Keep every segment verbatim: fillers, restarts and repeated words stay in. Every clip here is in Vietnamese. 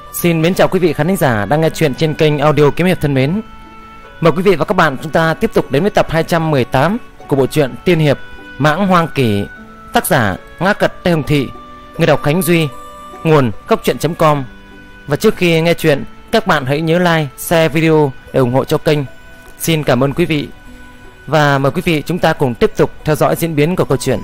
Xin mến chào quý vị khán thính giả đang nghe chuyện trên kênh audio Kiếm Hiệp thân mến. Mời quý vị và các bạn chúng ta tiếp tục đến với tập hai trăm mười tám của bộ truyện tiên hiệp Mãng Hoang Kỷ, tác giả Ngã Cật Tây Hồng Thị, người đọc Khánh Duy, nguồn cốc truyện chấm com. Và trước khi nghe chuyện, các bạn hãy nhớ like, share video để ủng hộ cho kênh. Xin cảm ơn quý vị. Và mời quý vị chúng ta cùng tiếp tục theo dõi diễn biến của câu chuyện.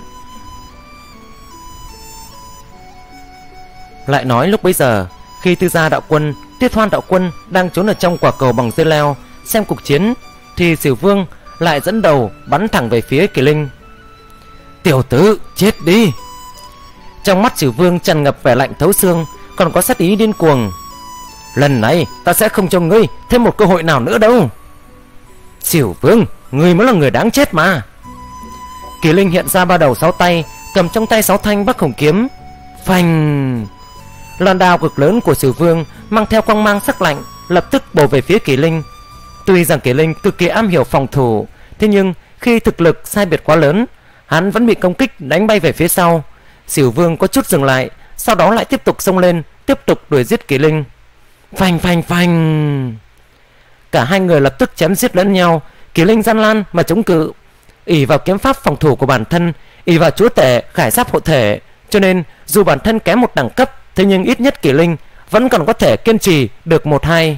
Lại nói lúc bấy giờ, khi Tư Gia đạo quân, Tiết Hoan đạo quân đang trốn ở trong quả cầu bằng dây leo xem cuộc chiến, thì Sửu Vương lại dẫn đầu bắn thẳng về phía Kỳ Linh. Tiểu tử, chết đi! Trong mắt Sửu Vương tràn ngập vẻ lạnh thấu xương, còn có sát ý điên cuồng. Lần này ta sẽ không cho ngươi thêm một cơ hội nào nữa đâu. Sửu Vương, ngươi mới là người đáng chết mà. Kỳ Linh hiện ra ba đầu sáu tay, cầm trong tay sáu thanh Bắc Hồng kiếm. Phanh! Loan đao cực lớn của Sửu Vương mang theo quang mang sắc lạnh, lập tức bổ về phía Kỳ Linh. Tuy rằng Kỳ Linh cực kỳ am hiểu phòng thủ, thế nhưng khi thực lực sai biệt quá lớn, hắn vẫn bị công kích đánh bay về phía sau. Sửu Vương có chút dừng lại, sau đó lại tiếp tục xông lên, tiếp tục đuổi giết Kỳ Linh. Phanh phanh phanh! Cả hai người lập tức chém giết lẫn nhau. Kỳ Linh gian nan mà chống cự, ỷ vào kiếm pháp phòng thủ của bản thân, ỷ vào chúa tể khải giáp hộ thể, cho nên dù bản thân kém một đẳng cấp, thế nhưng ít nhất Kỳ Linh vẫn còn có thể kiên trì được một hai.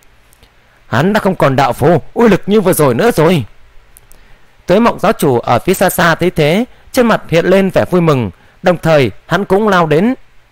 Hắn đã không còn đạo phù uy lực như vừa rồi nữa rồi. Tới Mộng giáo chủ ở phía xa xa thấy thế, trên mặt hiện lên vẻ vui mừng, đồng thời hắn cũng lao đến.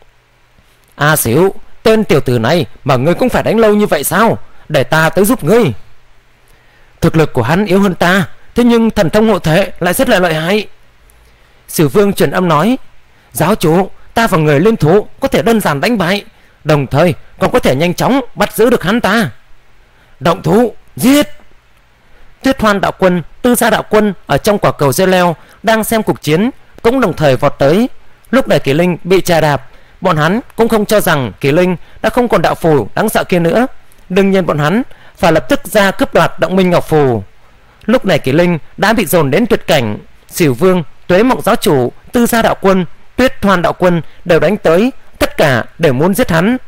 A Xỉu, tên tiểu tử này mà ngươi cũng phải đánh lâu như vậy sao? Để ta tới giúp ngươi. Thực lực của hắn yếu hơn ta, thế nhưng thần thông hộ thể lại rất là lợi hại. Sửu Vương truyền âm nói: giáo chủ, ta và người liên thủ có thể đơn giản đánh bại, đồng thời còn có thể nhanh chóng bắt giữ được hắn ta. Động thủ, giết! Tuyết Hoan đạo quân, Tư Gia đạo quân ở trong quả cầu dây leo đang xem cuộc chiến cũng đồng thời vọt tới. Lúc này Kỳ Linh bị chà đạp, bọn hắn cũng không cho rằng Kỳ Linh đã không còn đạo phù đáng sợ kia nữa. Đương nhiên bọn hắn phải lập tức ra cướp đoạt động minh ngọc phù. Lúc này Kỳ Linh đã bị dồn đến tuyệt cảnh. Sửu Vương, Tuế Mộng giáo chủ, Tư Gia đạo quân, Tuyết Hoan đạo quân đều đánh tới, tất cả đều muốn giết hắn.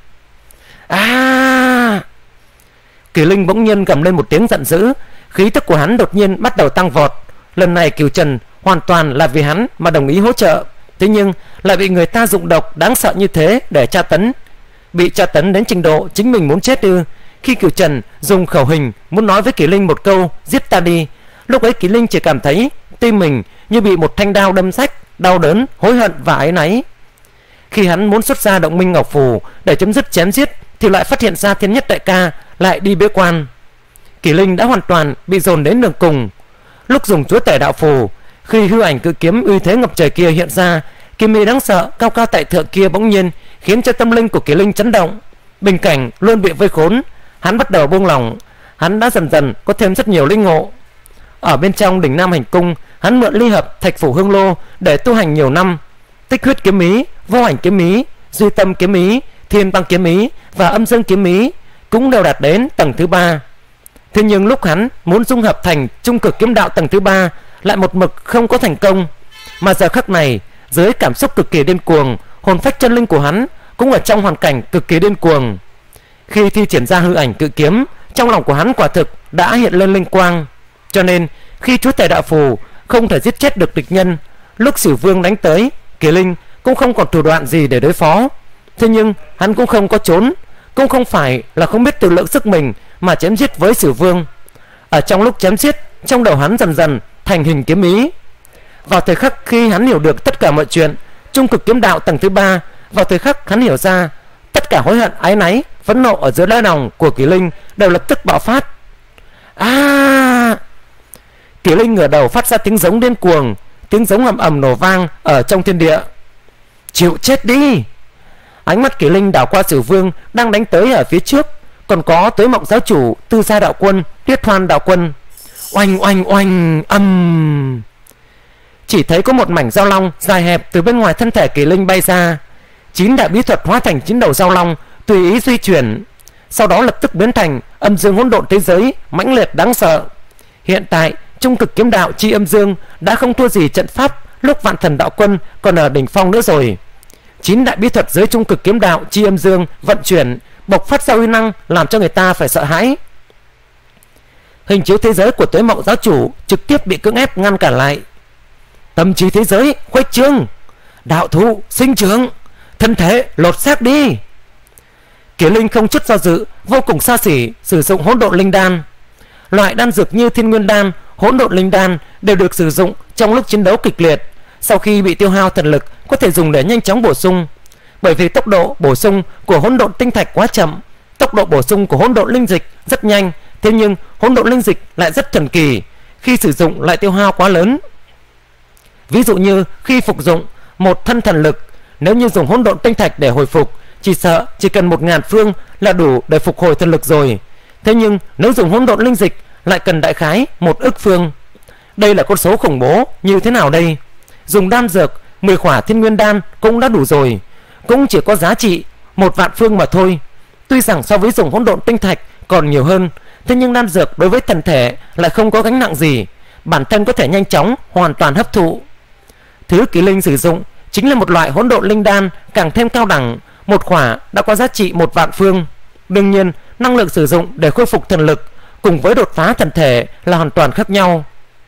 À! Kỳ Linh bỗng nhiên gầm lên một tiếng giận dữ, khí tức của hắn đột nhiên bắt đầu tăng vọt. Lần này Cửu Trần hoàn toàn là vì hắn mà đồng ý hỗ trợ, thế nhưng lại bị người ta dụng độc đáng sợ như thế để tra tấn. Bị tra tấn đến trình độ chính mình muốn chết ư? Khi Cửu Trần dùng khẩu hình muốn nói với Kỳ Linh một câu giết ta đi, lúc ấy Kỳ Linh chỉ cảm thấy tim mình như bị một thanh đao đâm rách, đau đớn, hối hận và áy náy. Khi hắn muốn xuất ra động minh ngọc phù để chấm dứt chém giết, thì lại phát hiện ra Thiên Nhất đại ca lại đi bế quan. Kỳ Linh đã hoàn toàn bị dồn đến đường cùng. Lúc dùng chúa tể đạo phù, khi hư ảnh cự kiếm uy thế ngập trời kia hiện ra, kiếm ý đáng sợ cao cao tại thượng kia bỗng nhiên khiến cho tâm linh của Kỳ Linh chấn động. Bình cảnh luôn bị vây khốn, hắn bắt đầu buông lỏng. Hắn đã dần dần có thêm rất nhiều linh ngộ. Ở bên trong đỉnh Nam Hành Cung, hắn mượn ly hợp thạch phủ hương lô để tu hành nhiều năm. Tích huyết kiếm ý, vô ảnh kiếm ý, duy tâm kiếm ý, thiên băng kiếm ý và âm dương kiếm ý cũng đều đạt đến tầng thứ ba. Thế nhưng lúc hắn muốn dung hợp thành trung cực kiếm đạo tầng thứ ba lại một mực không có thành công. Mà giờ khắc này, dưới cảm xúc cực kỳ điên cuồng, hồn phách chân linh của hắn cũng ở trong hoàn cảnh cực kỳ điên cuồng. Khi thi triển ra hư ảnh cự kiếm, trong lòng của hắn quả thực đã hiện lên linh quang. Cho nên khi chúa tể đạo phù không thể giết chết được địch nhân, lúc Sửu Vương đánh tới, Kỳ Linh cũng không còn thủ đoạn gì để đối phó. Thế nhưng hắn cũng không có trốn, cũng không phải là không biết tự lượng sức mình mà chém giết với Sửu Vương. Ở trong lúc chém giết, trong đầu hắn dần dần thành hình kiếm ý. Vào thời khắc khi hắn hiểu được tất cả mọi chuyện, trung cực kiếm đạo tầng thứ ba, vào thời khắc hắn hiểu ra tất cả hối hận, áy náy, phẫn nộ ở dưới đáy lòng của Kỳ Linh đều lập tức bạo phát. À! Kỳ Linh ngửa đầu phát ra tiếng giống điên cuồng, tiếng giống ầm ầm nổ vang ở trong thiên địa. Chịu chết đi! Ánh mắt Kỳ Linh đảo qua Sửu Vương đang đánh tới ở phía trước, còn có Tuế Mộng giáo chủ, Tư Gia đạo quân, Tuyết Hoan đạo quân. Oanh oanh oanh âm! Chỉ thấy có một mảnh dao long dài hẹp từ bên ngoài thân thể Kỳ Linh bay ra. Chín đại bí thuật hóa thành chín đầu dao long tùy ý di chuyển, sau đó lập tức biến thành âm dương hỗn độn thế giới mãnh liệt đáng sợ. Hiện tại trung cực kiếm đạo chi âm dương đã không thua gì trận pháp lúc Vạn Thần đạo quân còn ở đỉnh phong nữa rồi. Chín đại bí thuật dưới trung cực kiếm đạo chi âm dương vận chuyển, bộc phát ra uy năng làm cho người ta phải sợ hãi. Hình chiếu thế giới của Tuế Mộng giáo chủ trực tiếp bị cưỡng ép ngăn cản lại. Tâm trí thế giới khuếch trương, đạo thụ sinh trưởng, thân thể lột xác đi. Kỷ Linh không chút do dự, vô cùng xa xỉ sử dụng hỗn độn linh đan. Loại đan dược như Thiên Nguyên đan, hỗn độn linh đan đều được sử dụng trong lúc chiến đấu kịch liệt. Sau khi bị tiêu hao thần lực có thể dùng để nhanh chóng bổ sung. Bởi vì tốc độ bổ sung của hỗn độn tinh thạch quá chậm, tốc độ bổ sung của hỗn độn linh dịch rất nhanh, thế nhưng hỗn độn linh dịch lại rất thần kỳ, khi sử dụng lại tiêu hao quá lớn. Ví dụ như khi phục dụng một thân thần lực, nếu như dùng hỗn độn tinh thạch để hồi phục, chỉ sợ chỉ cần một ngàn phương là đủ để phục hồi thần lực rồi. Thế nhưng nếu dùng hỗn độn linh dịch lại cần đại khái một ức phương. Đây là con số khủng bố như thế nào đây? Dùng đan dược mười khỏa Thiên Nguyên đan cũng đã đủ rồi, cũng chỉ có giá trị một vạn phương mà thôi. Tuy rằng so với dùng hỗn độn tinh thạch còn nhiều hơn, thế nhưng đan dược đối với thần thể lại không có gánh nặng gì, bản thân có thể nhanh chóng hoàn toàn hấp thụ. Thứ Kỷ Linh sử dụng chính là một loại hỗn độn linh đan càng thêm cao đẳng, một khỏa đã có giá trị một vạn phương. Đương nhiên năng lượng sử dụng để khôi phục thần lực cùng với đột phá thần thể là hoàn toàn khác nhau.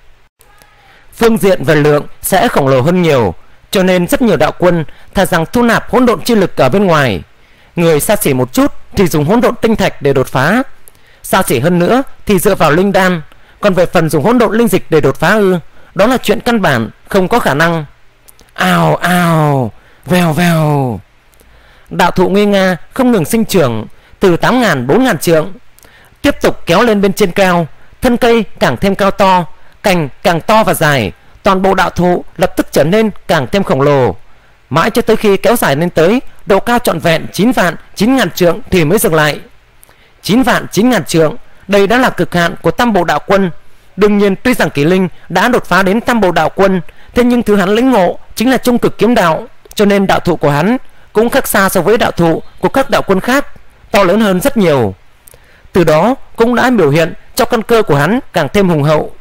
Phương diện về lượng sẽ khổng lồ hơn nhiều, cho nên rất nhiều đạo quân thà rằng thu nạp hỗn độn chi lực ở bên ngoài. Người xa xỉ một chút thì dùng hỗn độn tinh thạch để đột phá, xa xỉ hơn nữa thì dựa vào linh đan. Còn về phần dùng hỗn độn linh dịch để đột phá ư, đó là chuyện căn bản không có khả năng. Ào ào, vèo vèo. Đạo thụ nguy nga không ngừng sinh trưởng từ tám nghìn bốn nghìn trượng, tiếp tục kéo lên bên trên cao. Thân cây càng thêm cao to, cành càng to và dài, toàn bộ đạo thụ lập tức trở nên càng thêm khổng lồ, mãi cho tới khi kéo dài lên tới độ cao trọn vẹn chín vạn chín ngàn trượng thì mới dừng lại. Chín vạn chín ngàn trượng, đây đã là cực hạn của tam bộ đạo quân. Đương nhiên tuy rằng Kỷ Linh đã đột phá đến tam bộ đạo quân, thế nhưng thứ hắn lĩnh ngộ chính là trung cực kiếm đạo, cho nên đạo thụ của hắn cũng khác xa so với đạo thụ của các đạo quân khác, to lớn hơn rất nhiều. Từ đó cũng đã biểu hiện cho căn cơ của hắn càng thêm hùng hậu.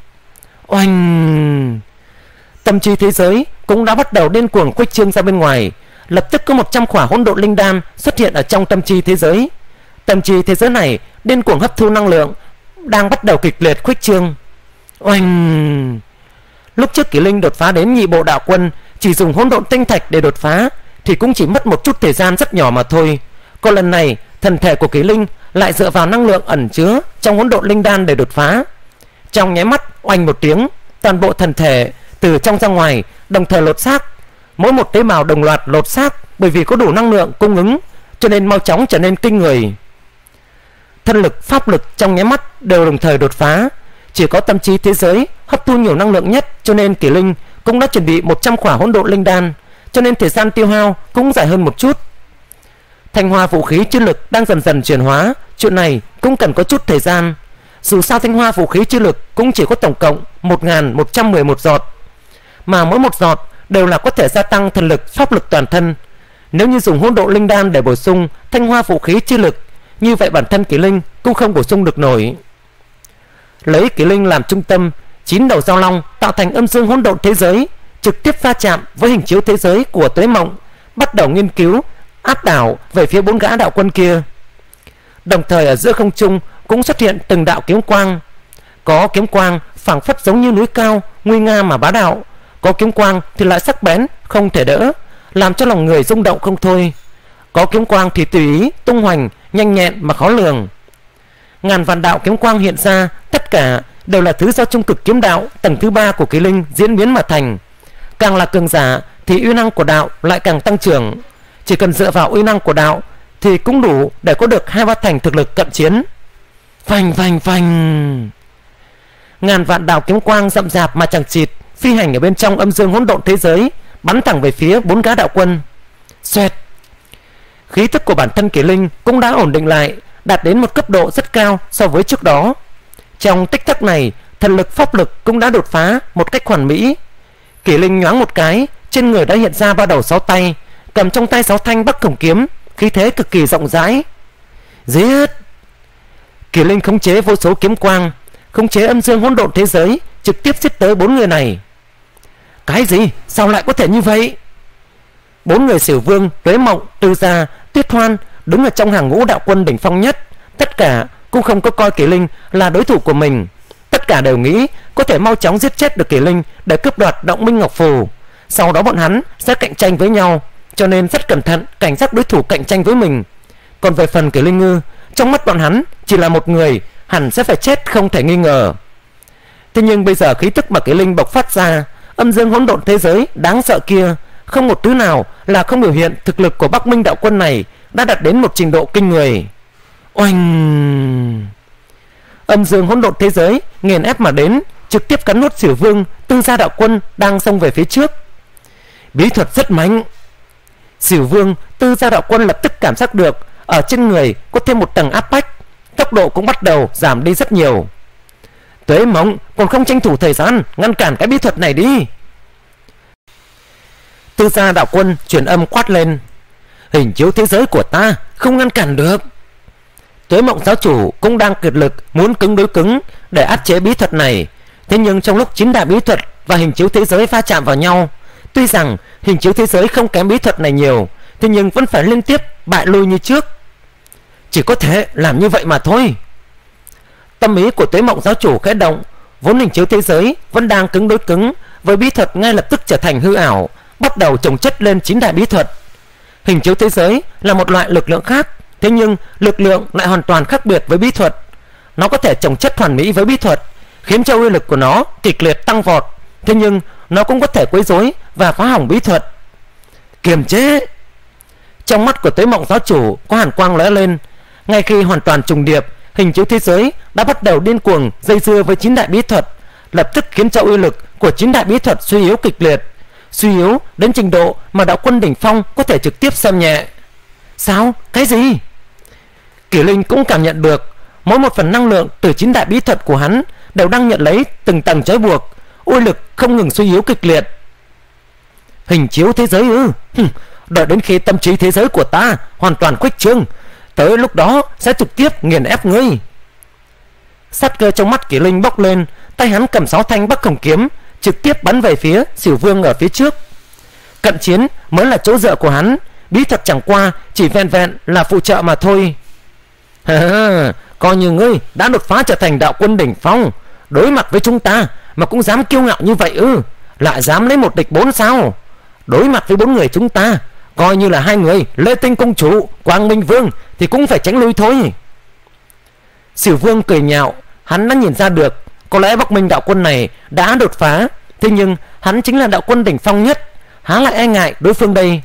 Oanh! Tâm trí thế giới cũng đã bắt đầu điên cuồng khuếch trương ra bên ngoài. Lập tức có một trăm khỏa hỗn độn linh đan xuất hiện ở trong tâm trí thế giới. Tâm trí thế giới này điên cuồng hấp thu năng lượng, đang bắt đầu kịch liệt khuếch trương. Oanh! Lúc trước Kỷ Linh đột phá đến nhị bộ đạo quân, chỉ dùng hỗn độn tinh thạch để đột phá thì cũng chỉ mất một chút thời gian rất nhỏ mà thôi. Còn lần này thần thể của Kỷ Linh lại dựa vào năng lượng ẩn chứa trong hỗn độn linh đan để đột phá. Trong nháy mắt, oanh một tiếng, toàn bộ thần thể từ trong ra ngoài đồng thời lột xác. Mỗi một tế bào đồng loạt lột xác, bởi vì có đủ năng lượng cung ứng, cho nên mau chóng trở nên kinh người. Thân lực, pháp lực trong nháy mắt đều đồng thời đột phá. Chỉ có tâm trí thế giới hấp thu nhiều năng lượng nhất, cho nên Kỷ Linh cũng đã chuẩn bị một trăm khỏa hỗn độn linh đan, cho nên thời gian tiêu hao cũng dài hơn một chút. Thanh hoa vũ khí chi lực đang dần dần chuyển hóa, chuyện này cũng cần có chút thời gian. Dù sao thanh hoa vũ khí chi lực cũng chỉ có tổng cộng một nghìn một trăm mười một giọt, mà mỗi một giọt đều là có thể gia tăng thần lực, pháp lực toàn thân. Nếu như dùng hỗn độn linh đan để bổ sung thanh hoa vũ khí chi lực, như vậy bản thân Kỷ Linh cũng không bổ sung được nổi. Lấy Kỷ Linh làm trung tâm, chín đầu giao long tạo thành âm dương hỗn độn thế giới, trực tiếp va chạm với hình chiếu thế giới của Tuế Mộng, bắt đầu nghiên cứu áp đảo về phía bốn gã đạo quân kia. Đồng thời ở giữa không trung cũng xuất hiện từng đạo kiếm quang. Có kiếm quang phảng phất giống như núi cao, nguy nga mà bá đạo. Có kiếm quang thì lại sắc bén không thể đỡ, làm cho lòng người rung động không thôi. Có kiếm quang thì tùy ý tung hoành, nhanh nhẹn mà khó lường. Ngàn vạn đạo kiếm quang hiện ra, tất cả đều là thứ do trung cực kiếm đạo tầng thứ ba của Kỷ Linh diễn biến mà thành. Càng là cường giả thì uy năng của đạo lại càng tăng trưởng. Chỉ cần dựa vào uy năng của đạo thì cũng đủ để có được hai ba thành thực lực cận chiến. Phanh phanh phanh. Ngàn vạn đạo kiếm quang rậm rạp mà chẳng chịt phi hành ở bên trong âm dương hỗn độn thế giới, bắn thẳng về phía bốn gã đạo quân. Xoẹt. Khí tức của bản thân Kỷ Linh cũng đã ổn định lại, đạt đến một cấp độ rất cao so với trước đó. Trong tích tắc này, thần lực, pháp lực cũng đã đột phá một cách hoàn mỹ. Kỷ Linh nhoáng một cái, trên người đã hiện ra ba đầu sáu tay, cầm trong tay sáu thanh Bắc Cổng kiếm, khí thế cực kỳ rộng rãi. Giết! Kỷ Linh khống chế vô số kiếm quang, khống chế âm dương hỗn độn thế giới, trực tiếp giết tới bốn người này. Cái gì? Sao lại có thể như vậy? Bốn người Xỉu Vương, Tuế Mộng, Từ Gia, Tuyết Hoan đứng ở trong hàng ngũ đạo quân đỉnh phong nhất, tất cả cũng không có coi Kỷ Linh là đối thủ của mình. Tất cả đều nghĩ có thể mau chóng giết chết được Kỷ Linh để cướp đoạt Động Minh Ngọc Phù. Sau đó bọn hắn sẽ cạnh tranh với nhau, cho nên rất cẩn thận cảnh giác đối thủ cạnh tranh với mình. Còn về phần Kỷ Linh Ngư, trong mắt bọn hắn chỉ là một người, hẳn sẽ phải chết không thể nghi ngờ. Thế nhưng bây giờ khí tức mà Kỷ Linh bộc phát ra, âm dương hỗn độn thế giới đáng sợ kia, không một thứ nào là không biểu hiện thực lực của Bắc Minh đạo quân này đã đạt đến một trình độ kinh người. Oanh! Âm dương hỗn độn thế giới nghiền ép mà đến, trực tiếp cắn nuốt Sửu Vương, Tư Gia đạo quân đang xông về phía trước. Bí thuật rất mạnh. Sửu Vương, Tư Gia đạo quân lập tức cảm giác được ở trên người có thêm một tầng áp bách, tốc độ cũng bắt đầu giảm đi rất nhiều. Tuế Mộng còn không tranh thủ thời gian ngăn cản cái bí thuật này đi. Tư Gia đạo quân truyền âm quát lên: hình chiếu thế giới của ta không ngăn cản được. Tuế Mộng giáo chủ cũng đang kiệt lực muốn cứng đối cứng để áp chế bí thuật này. Thế nhưng trong lúc chín đại bí thuật và hình chiếu thế giới va chạm vào nhau, tuy rằng hình chiếu thế giới không kém bí thuật này nhiều, thế nhưng vẫn phải liên tiếp bại lui như trước. Chỉ có thể làm như vậy mà thôi. Tâm ý của Tuế Mộng giáo chủ khẽ động, vốn hình chiếu thế giới vẫn đang cứng đối cứng với bí thuật ngay lập tức trở thành hư ảo, bắt đầu chồng chất lên chín đại bí thuật. Hình chiếu thế giới là một loại lực lượng khác, thế nhưng lực lượng lại hoàn toàn khác biệt với bí thuật. Nó có thể chồng chất hoàn mỹ với bí thuật, khiến cho uy lực của nó kịch liệt tăng vọt, thế nhưng nó cũng có thể quấy rối và phá hỏng bí thuật. Kiềm chế. Trong mắt của Tuế Mộng giáo chủ có hàn quang lóe lên. Ngay khi hoàn toàn trùng điệp, hình chiếu thế giới đã bắt đầu điên cuồng dây dưa với chín đại bí thuật, lập tức khiến cho uy lực của chín đại bí thuật suy yếu kịch liệt, suy yếu đến trình độ mà đạo quân đỉnh phong có thể trực tiếp xem nhẹ. Sao? Cái gì? Kỷ Linh cũng cảm nhận được mỗi một phần năng lượng từ chín đại bí thuật của hắn đều đang nhận lấy từng tầng trói buộc, uy lực không ngừng suy yếu kịch liệt. Hình chiếu thế giới ư? Hừm, đợi đến khi tâm trí thế giới của ta hoàn toàn khuếch trương, tới lúc đó sẽ trực tiếp nghiền ép ngươi. Sát cơ trong mắt Kỷ Linh bốc lên, tay hắn cầm sáu thanh Bắc Hồng kiếm trực tiếp bắn về phía Sửu Vương ở phía trước. Cận chiến mới là chỗ dựa của hắn, bí thuật chẳng qua chỉ vẹn vẹn là phụ trợ mà thôi. Coi như ngươi đã đột phá trở thành đạo quân đỉnh phong, đối mặt với chúng ta mà cũng dám kiêu ngạo như vậy ư? Lại dám lấy một địch bốn sao? Đối mặt với bốn người chúng ta, coi như là hai người Lê Tinh công chủ, Quang Minh Vương thì cũng phải tránh lui thôi. Sửu Vương cười nhạo, hắn đã nhìn ra được có lẽ Bắc Minh đạo quân này đã đột phá, thế nhưng hắn chính là đạo quân đỉnh phong nhất, há lại e ngại đối phương đây.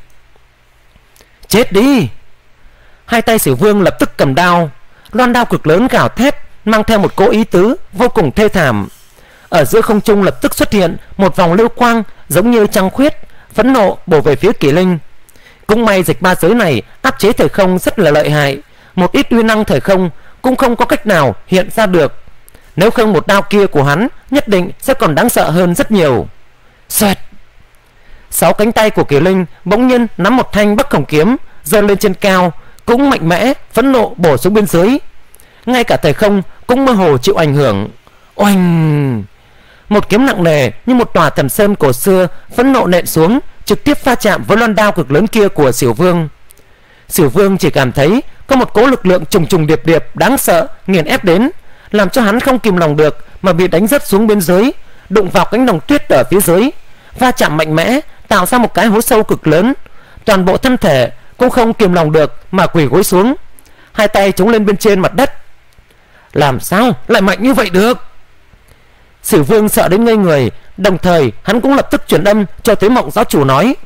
Chết đi! Hai tay Sửu Vương lập tức cầm đao, loan đao cực lớn gào thét, mang theo một cỗ ý tứ vô cùng thê thảm. Ở giữa không trung lập tức xuất hiện một vòng lưu quang giống như trăng khuyết, phẫn nộ bổ về phía Kỷ Linh. Cũng may dịch ba giới này áp chế thời không rất là lợi hại, một ít uy năng thời không cũng không có cách nào hiện ra được. Nếu không một đao kia của hắn nhất định sẽ còn đáng sợ hơn rất nhiều. Xoẹt! Sáu cánh tay của Kỷ Linh bỗng nhiên nắm một thanh Bắc Hồng kiếm giơ lên trên cao, cũng mạnh mẽ phẫn nộ bổ xuống bên dưới. Ngay cả thời không cũng mơ hồ chịu ảnh hưởng. Oanh! Một kiếm nặng nề như một tòa thần sơn cổ xưa phẫn nộ nện xuống, trực tiếp va chạm với loan đao cực lớn kia của Sửu Vương. Sửu Vương chỉ cảm thấy có một cỗ lực lượng trùng trùng điệp điệp đáng sợ nghiền ép đến, làm cho hắn không kìm lòng được mà bị đánh rớt xuống bên dưới, đụng vào cánh đồng tuyết ở phía dưới, va chạm mạnh mẽ tạo ra một cái hố sâu cực lớn. Toàn bộ thân thể cũng không kìm lòng được mà quỳ gối xuống, hai tay chống lên bên trên mặt đất. Làm sao lại mạnh như vậy được? Sửu Vương sợ đến ngây người, đồng thời hắn cũng lập tức truyền âm cho Tuế Mộng giáo chủ nói: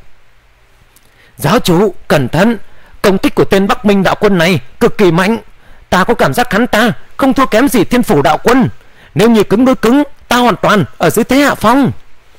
giáo chủ cẩn thận, công kích của tên Bắc Minh đạo quân này cực kỳ mạnh, ta có cảm giác hắn ta không thua kém gì Thiên Phủ đạo quân, nếu như cứng đối cứng ta hoàn toàn ở dưới thế hạ phong.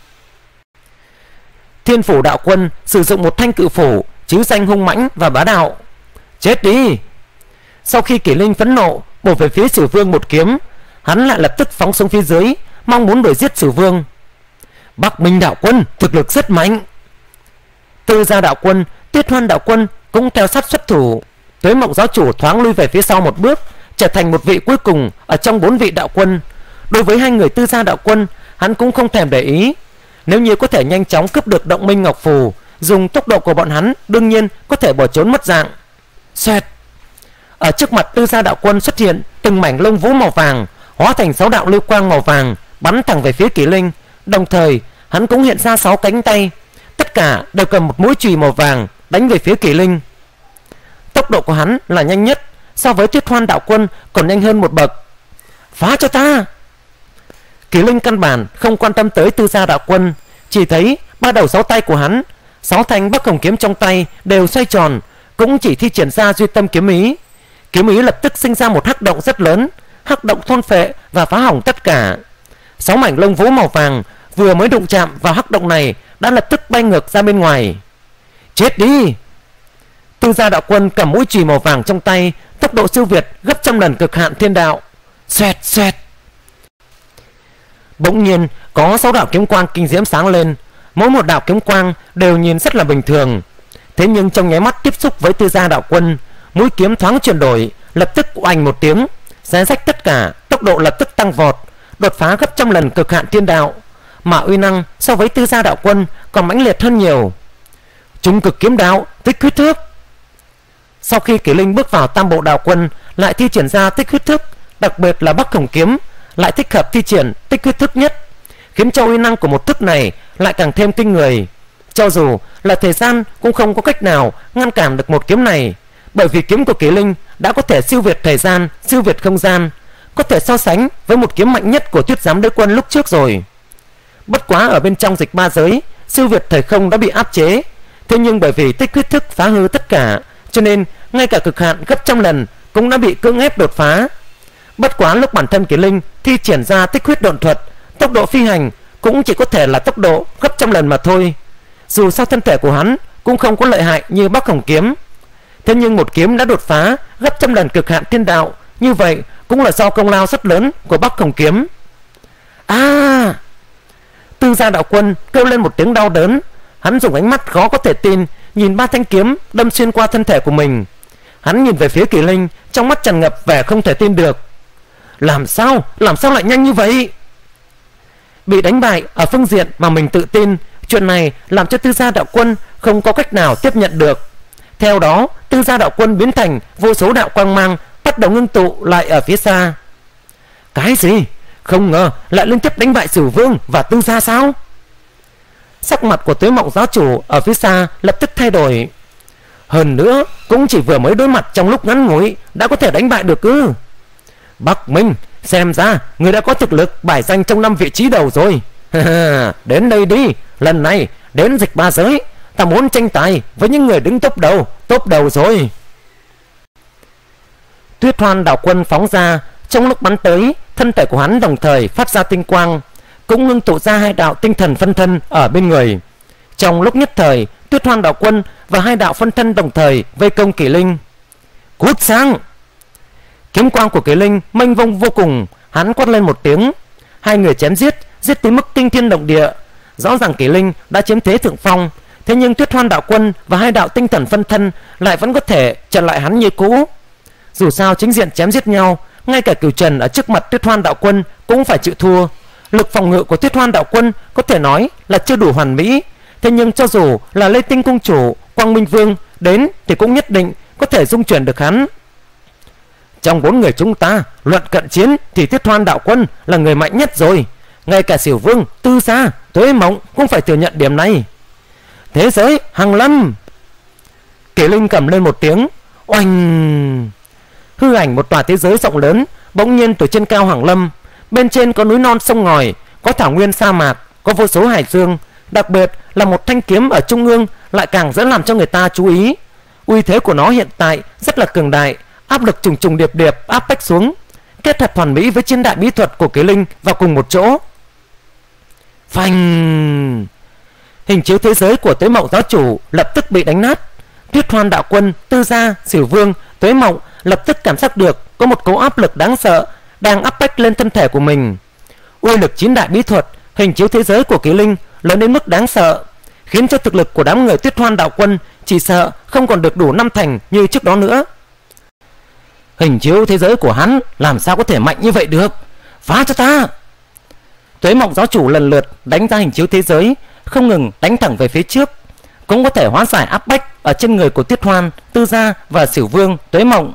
Thiên Phủ đạo quân sử dụng một thanh cự phủ, chứ danh hung mãnh và bá đạo. Chết đi! Sau khi Kỷ Linh phẫn nộ bổ về phía Sửu Vương một kiếm, hắn lại lập tức phóng xuống phía dưới, mong muốn đuổi giết Sửu Vương. Bắc Minh đạo quân thực lực rất mạnh. Tư Gia đạo quân, Tuyết Hoan đạo quân cũng theo sát xuất thủ. Tuế Mộng giáo chủ thoáng lui về phía sau một bước, trở thành một vị cuối cùng ở trong bốn vị đạo quân. Đối với hai người Tư Gia đạo quân, hắn cũng không thèm để ý. Nếu như có thể nhanh chóng cướp được Động Minh Ngọc Phù, dùng tốc độ của bọn hắn đương nhiên có thể bỏ trốn mất dạng. Xoẹt! Ở trước mặt Tư Gia đạo quân xuất hiện từng mảnh lông vũ màu vàng, hóa thành sáu đạo lưu quang màu vàng bắn thẳng về phía Kỷ Linh. Đồng thời hắn cũng hiện ra sáu cánh tay, tất cả đều cầm một mũi chùy màu vàng đánh về phía Kỷ Linh. Tốc độ của hắn là nhanh nhất, so với Tuyết Hoan đạo quân còn nhanh hơn một bậc. Phá cho ta! Kỷ Linh căn bản không quan tâm tới Tư Gia đạo quân, chỉ thấy ba đầu sáu tay của hắn, sáu thanh Bắc Hồng kiếm trong tay đều xoay tròn, cũng chỉ thi triển ra duy tâm kiếm ý. Kiếm ý lập tức sinh ra một hắc động rất lớn, hắc động thôn phệ và phá hỏng tất cả. Sáu mảnh lông vũ màu vàng vừa mới đụng chạm vào hắc động này đã lập tức bay ngược ra bên ngoài. Chết đi! Tư Gia đạo quân cầm mũi chùy màu vàng trong tay, tốc độ siêu việt gấp trăm lần cực hạn thiên đạo. Xoẹt xoẹt! Bỗng nhiên có sáu đạo kiếm quang kinh diễm sáng lên, mỗi một đạo kiếm quang đều nhìn rất là bình thường. Thế nhưng trong nháy mắt tiếp xúc với Tư Gia đạo quân, mũi kiếm thoáng chuyển đổi, lập tức oanh một tiếng, xé rách tất cả, tốc độ lập tức tăng vọt, đột phá gấp trăm lần cực hạn thiên đạo, mà uy năng so với Tư Gia đạo quân còn mãnh liệt hơn nhiều. Trung cực kiếm đạo, tích huyết thức. Sau khi Kỷ Linh bước vào Tam Bộ đạo quân, lại thi triển ra tích huyết thức, đặc biệt là Bắc Hồng kiếm lại thích hợp thi triển tích huyết thức nhất, khiến cho uy năng của một thức này lại càng thêm kinh người. Cho dù là thời gian cũng không có cách nào ngăn cản được một kiếm này, bởi vì kiếm của Kỷ Linh đã có thể siêu việt thời gian, siêu việt không gian, có thể so sánh với một kiếm mạnh nhất của Tuyết Giám Đế Quân lúc trước rồi. Bất quá ở bên trong dịch ba giới, siêu việt thời không đã bị áp chế, thế nhưng bởi vì tích huyết thức phá hư tất cả, cho nên ngay cả cực hạn gấp trăm lần cũng đã bị cưỡng ép đột phá. Bất quá lúc bản thân Kỷ Linh thi triển ra tích huyết độn thuật, tốc độ phi hành cũng chỉ có thể là tốc độ gấp trăm lần mà thôi. Dù sao thân thể của hắn cũng không có lợi hại như Bắc Hồng kiếm, thế nhưng một kiếm đã đột phá gấp trăm lần cực hạn thiên đạo, như vậy cũng là do công lao rất lớn của Bắc Hồng kiếm. À! Tư Gia đạo quân kêu lên một tiếng đau đớn, hắn dùng ánh mắt khó có thể tin nhìn ba thanh kiếm đâm xuyên qua thân thể của mình. Hắn nhìn về phía Kỷ Linh, trong mắt tràn ngập vẻ không thể tin được. Làm sao, làm sao lại nhanh như vậy? Bị đánh bại ở phương diện mà mình tự tin, chuyện này làm cho Tư Gia đạo quân không có cách nào tiếp nhận được. Theo đó, Tư Gia đạo quân biến thành vô số đạo quang mang bắt đầu ngưng tụ lại ở phía xa. Cái gì? Không ngờ lại liên tiếp đánh bại Sửu Vương và Tư Gia sao? Sắc mặt của Tuế Mộng giáo chủ ở phía xa lập tức thay đổi. Hơn nữa cũng chỉ vừa mới đối mặt trong lúc ngắn ngủi đã có thể đánh bại được ư? Bắc Minh, xem ra người đã có thực lực bài danh trong năm vị trí đầu rồi. Đến đây đi, lần này đến dịch ba giới, ta muốn tranh tài với những người đứng top đầu, top đầu rồi. Tuyết Hoan đạo quân phóng ra, trong lúc bắn tới, thân thể của hắn đồng thời phát ra tinh quang, cũng ngưng tụ ra hai đạo tinh thần phân thân ở bên người. Trong lúc nhất thời, Tuyết Hoan đạo quân và hai đạo phân thân đồng thời vây công Kỷ Linh. Cút sang! Kiếm quang của Kỷ Linh mênh mông vô cùng, hắn quát lên một tiếng, hai người chém giết, giết tới mức kinh thiên động địa. Rõ ràng Kỷ Linh đã chiếm thế thượng phong, thế nhưng Tuyết Hoan đạo quân và hai đạo tinh thần phân thân lại vẫn có thể chặn lại hắn như cũ. Dù sao chính diện chém giết nhau, ngay cả Cửu Trần ở trước mặt Tuyết Hoan đạo quân cũng phải chịu thua. Lực phòng ngự của Tuyết Hoan đạo quân có thể nói là chưa đủ hoàn mỹ, thế nhưng cho dù là Lê Tinh cung chủ, Quang Minh Vương đến thì cũng nhất định có thể dung chuyển được hắn. Trong bốn người chúng ta luận cận chiến thì Tuyết Hoan đạo quân là người mạnh nhất rồi, ngay cả Sửu Vương, Tư Gia, Tuế Mộng cũng phải thừa nhận điểm này. Thế giới Hằng Lâm! Kỷ Linh cầm lên một tiếng, oanh! Hư ảnh một tòa thế giới rộng lớn bỗng nhiên từ trên cao Hằng Lâm. Bên trên có núi non sông ngòi, có thảo nguyên sa mạc, có vô số hải dương, đặc biệt là một thanh kiếm ở trung ương lại càng dễ làm cho người ta chú ý. Uy thế của nó hiện tại rất là cường đại, áp lực trùng trùng điệp điệp áp bách xuống, kết hợp hoàn mỹ với chiến đại bí thuật của Kỷ Linh vào cùng một chỗ. Phanh! Hình chiếu thế giới của Tuế Mộng giáo chủ lập tức bị đánh nát. Tuyết Hoan đạo quân, Tư Gia, Sửu Vương, Tuế Mộng lập tức cảm giác được có một cỗ áp lực đáng sợ đang áp bách lên thân thể của mình. Uy lực chiến đại bí thuật, hình chiếu thế giới của Kỷ Linh lớn đến mức đáng sợ, khiến cho thực lực của đám người Tuyết Hoan đạo quân chỉ sợ không còn được đủ năm thành như trước đó nữa. Hình chiếu thế giới của hắn làm sao có thể mạnh như vậy được? Phá cho ta! Tuế Mộng giáo chủ lần lượt đánh ra hình chiếu thế giới, không ngừng đánh thẳng về phía trước, cũng có thể hóa giải áp bách ở trên người của Tuyết Hoan, Tư Gia và Sửu Vương, Tuế Mộng.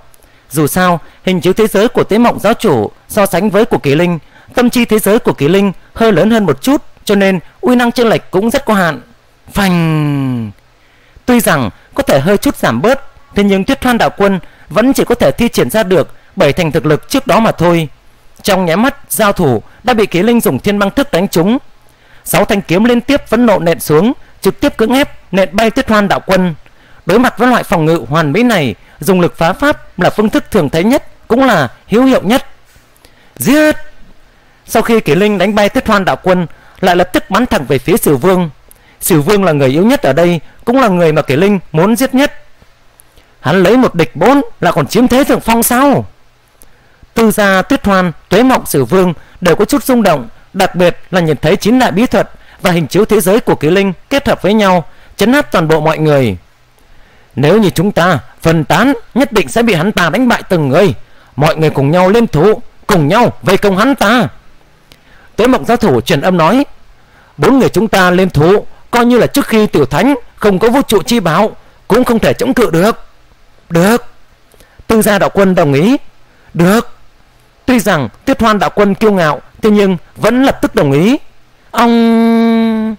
Dù sao, hình chiếu thế giới của Tuế Mộng giáo chủ so sánh với của Kỳ Linh, tâm chi thế giới của Kỳ Linh hơi lớn hơn một chút, cho nên uy năng chênh lệch cũng rất có hạn. Phanh! Tuy rằng có thể hơi chút giảm bớt, thế nhưng Tuyết Thoan đạo quân vẫn chỉ có thể thi triển ra được bảy thành thực lực trước đó mà thôi. Trong nháy mắt giao thủ đã bị Kỳ Linh dùng thiên băng thức đánh trúng. Sáu thanh kiếm liên tiếp phẫn nộ nện xuống, trực tiếp cưỡng ép nện bay Tuyết Thoan đạo quân. Đối mặt với loại phòng ngự hoàn mỹ này, dùng lực phá pháp là phương thức thường thấy nhất, cũng là hữu hiệu nhất. Giết! Sau khi Kỳ Linh đánh bay Tuyết Thoan đạo quân, lại lập tức bắn thẳng về phía Sửu Vương. Sửu Vương là người yếu nhất ở đây, cũng là người mà Kỳ Linh muốn giết nhất. Hắn lấy một địch bốn là còn chiếm thế thượng phong sao? Tư Gia, Tuyết Thoan, Tuế Mộng, Sửu Vương đều có chút rung động, đặc biệt là nhìn thấy chín đại bí thuật và hình chiếu thế giới của Kỳ Linh kết hợp với nhau, chấn áp toàn bộ mọi người. Nếu như chúng ta phân tán, nhất định sẽ bị hắn ta đánh bại từng người. Mọi người cùng nhau liên thủ, cùng nhau vây công hắn ta. Tuế Mộng giáo thủ truyền âm nói, bốn người chúng ta liên thủ, coi như là trước khi Tiểu Thánh không có vũ trụ chi bảo, cũng không thể chống cự được. Được. Tư Gia đạo quân đồng ý. Được. Tuy rằng Tuyết Thoan đạo quân kiêu ngạo, thế nhưng vẫn lập tức đồng ý. Ông...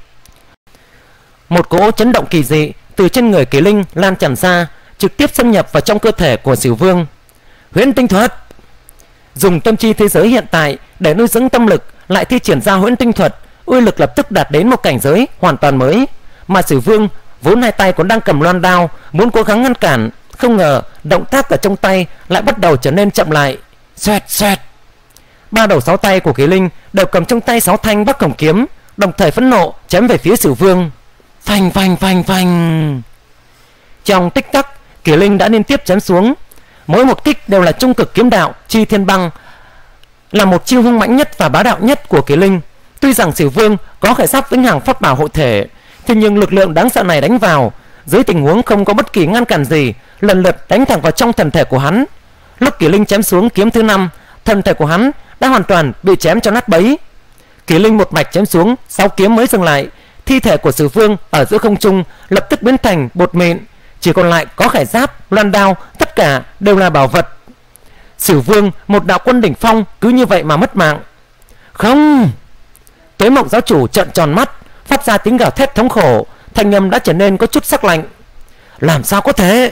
Một cỗ chấn động kỳ dị từ trên người Kỳ Linh lan tràn ra, trực tiếp xâm nhập vào trong cơ thể của Sửu Vương. Huyễn tinh thuật. Dùng tâm chi thế giới hiện tại để nuôi dưỡng tâm lực, lại thi triển ra huyễn tinh thuật, uy lực lập tức đạt đến một cảnh giới hoàn toàn mới. Mà Sửu Vương vốn hai tay còn đang cầm loan đao, muốn cố gắng ngăn cản, không ngờ động tác ở trong tay lại bắt đầu trở nên chậm lại. Xoẹt xoẹt. Ba đầu sáu tay của Kỳ Linh đều cầm trong tay sáu thanh Bắc Cổng kiếm, đồng thời phẫn nộ chém về phía Sửu Vương. Phanh phanh phanh phanh. Trong tích tắc, Kỳ Linh đã liên tiếp chém xuống. Mỗi một kích đều là trung cực kiếm đạo chi thiên băng, là một chiêu hung mãnh nhất và bá đạo nhất của Kỳ Linh. Tuy rằng Sửu Vương có khải giáp vĩnh hằng pháp bảo hộ thể, thế nhưng lực lượng đáng sợ này đánh vào, dưới tình huống không có bất kỳ ngăn cản gì, lần lượt đánh thẳng vào trong thần thể của hắn. Lúc Kỳ Linh chém xuống kiếm thứ năm, thần thể của hắn đã hoàn toàn bị chém cho nát bấy. Kỳ Linh một mạch chém xuống sáu kiếm mới dừng lại. Thi thể của Sửu Vương ở giữa không trung lập tức biến thành bột mịn, chỉ còn lại có khải giáp, loan đao, tất cả đều là bảo vật. Sửu Vương, một đạo quân đỉnh phong, cứ như vậy mà mất mạng. Không! Tuế Mộng giáo chủ trợn tròn mắt, phát ra tiếng gào thét thống khổ, thanh âm đã trở nên có chút sắc lạnh. Làm sao có thể?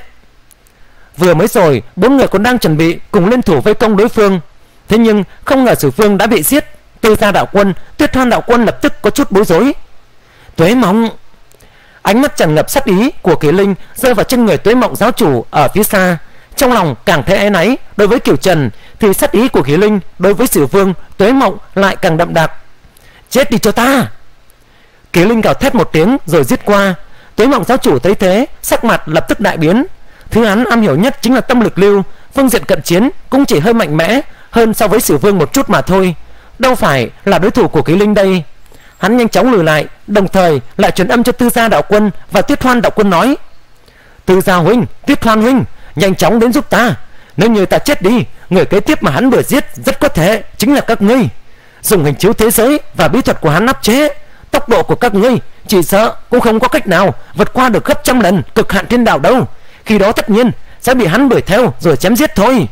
Vừa mới rồi, bốn người còn đang chuẩn bị cùng liên thủ vây công đối phương, thế nhưng không ngờ Sửu Vương đã bị giết. Tư Gia đạo quân, Tuyết Thoan đạo quân lập tức có chút bối rối. Tuế Mộng! Ánh mắt tràn ngập sát ý của Kỳ Linh rơi vào chân người Tuế Mộng giáo chủ ở phía xa. Trong lòng càng thấy áy náy đối với Kiều Trần, thì sát ý của Kỳ Linh đối với Sửu Vương, Tuế Mộng lại càng đậm đặc. Chết đi cho ta! Kỳ Linh gào thét một tiếng rồi giết qua. Tuế Mộng giáo chủ thấy thế, sắc mặt lập tức đại biến. Thứ hắn am hiểu nhất chính là tâm lực lưu, phương diện cận chiến cũng chỉ hơi mạnh mẽ hơn so với Sửu Vương một chút mà thôi, đâu phải là đối thủ của Kỳ Linh đây. Hắn nhanh chóng lùi lại, đồng thời lại truyền âm cho Tư Gia đạo quân và Tuyết Thoan đạo quân nói: Tư Gia huynh, Tuyết Thoan huynh, nhanh chóng đến giúp ta. Nếu như ta chết đi, người kế tiếp mà hắn vừa giết rất có thể chính là các ngươi. Dùng hình chiếu thế giới và bí thuật của hắn áp chế, tốc độ của các ngươi chỉ sợ cũng không có cách nào vượt qua được gấp trăm lần cực hạn thiên đạo đâu. Khi đó tất nhiên sẽ bị hắn đuổi theo rồi chém giết thôi.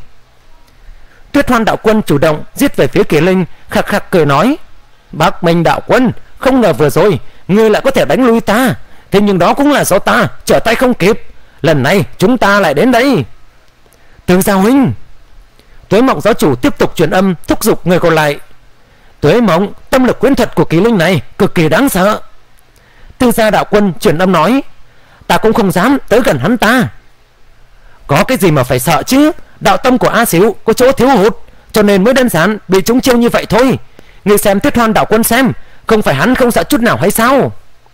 Tuyết Thoan đạo quân chủ động giết về phía Kỳ Linh, khạc khạc cười nói: Bắc Minh đạo quân, không ngờ vừa rồi ngươi lại có thể đánh lui ta, thế nhưng đó cũng là do ta trở tay không kịp. Lần này chúng ta lại đến đây. Tư Gia huynh. Tuế Mộng giáo chủ tiếp tục truyền âm thúc giục người còn lại. Tuế Mộng, tâm lực quyến thuật của Kỳ Linh này cực kỳ đáng sợ. Tư Gia đạo quân truyền âm nói: Ta cũng không dám tới gần hắn ta. Có cái gì mà phải sợ chứ, đạo tâm của A Xíu có chỗ thiếu hụt, cho nên mới đơn giản bị trúng chiêu như vậy thôi. Ngươi xem Tuyết Thoan đạo quân xem, không phải hắn không sợ chút nào hay sao?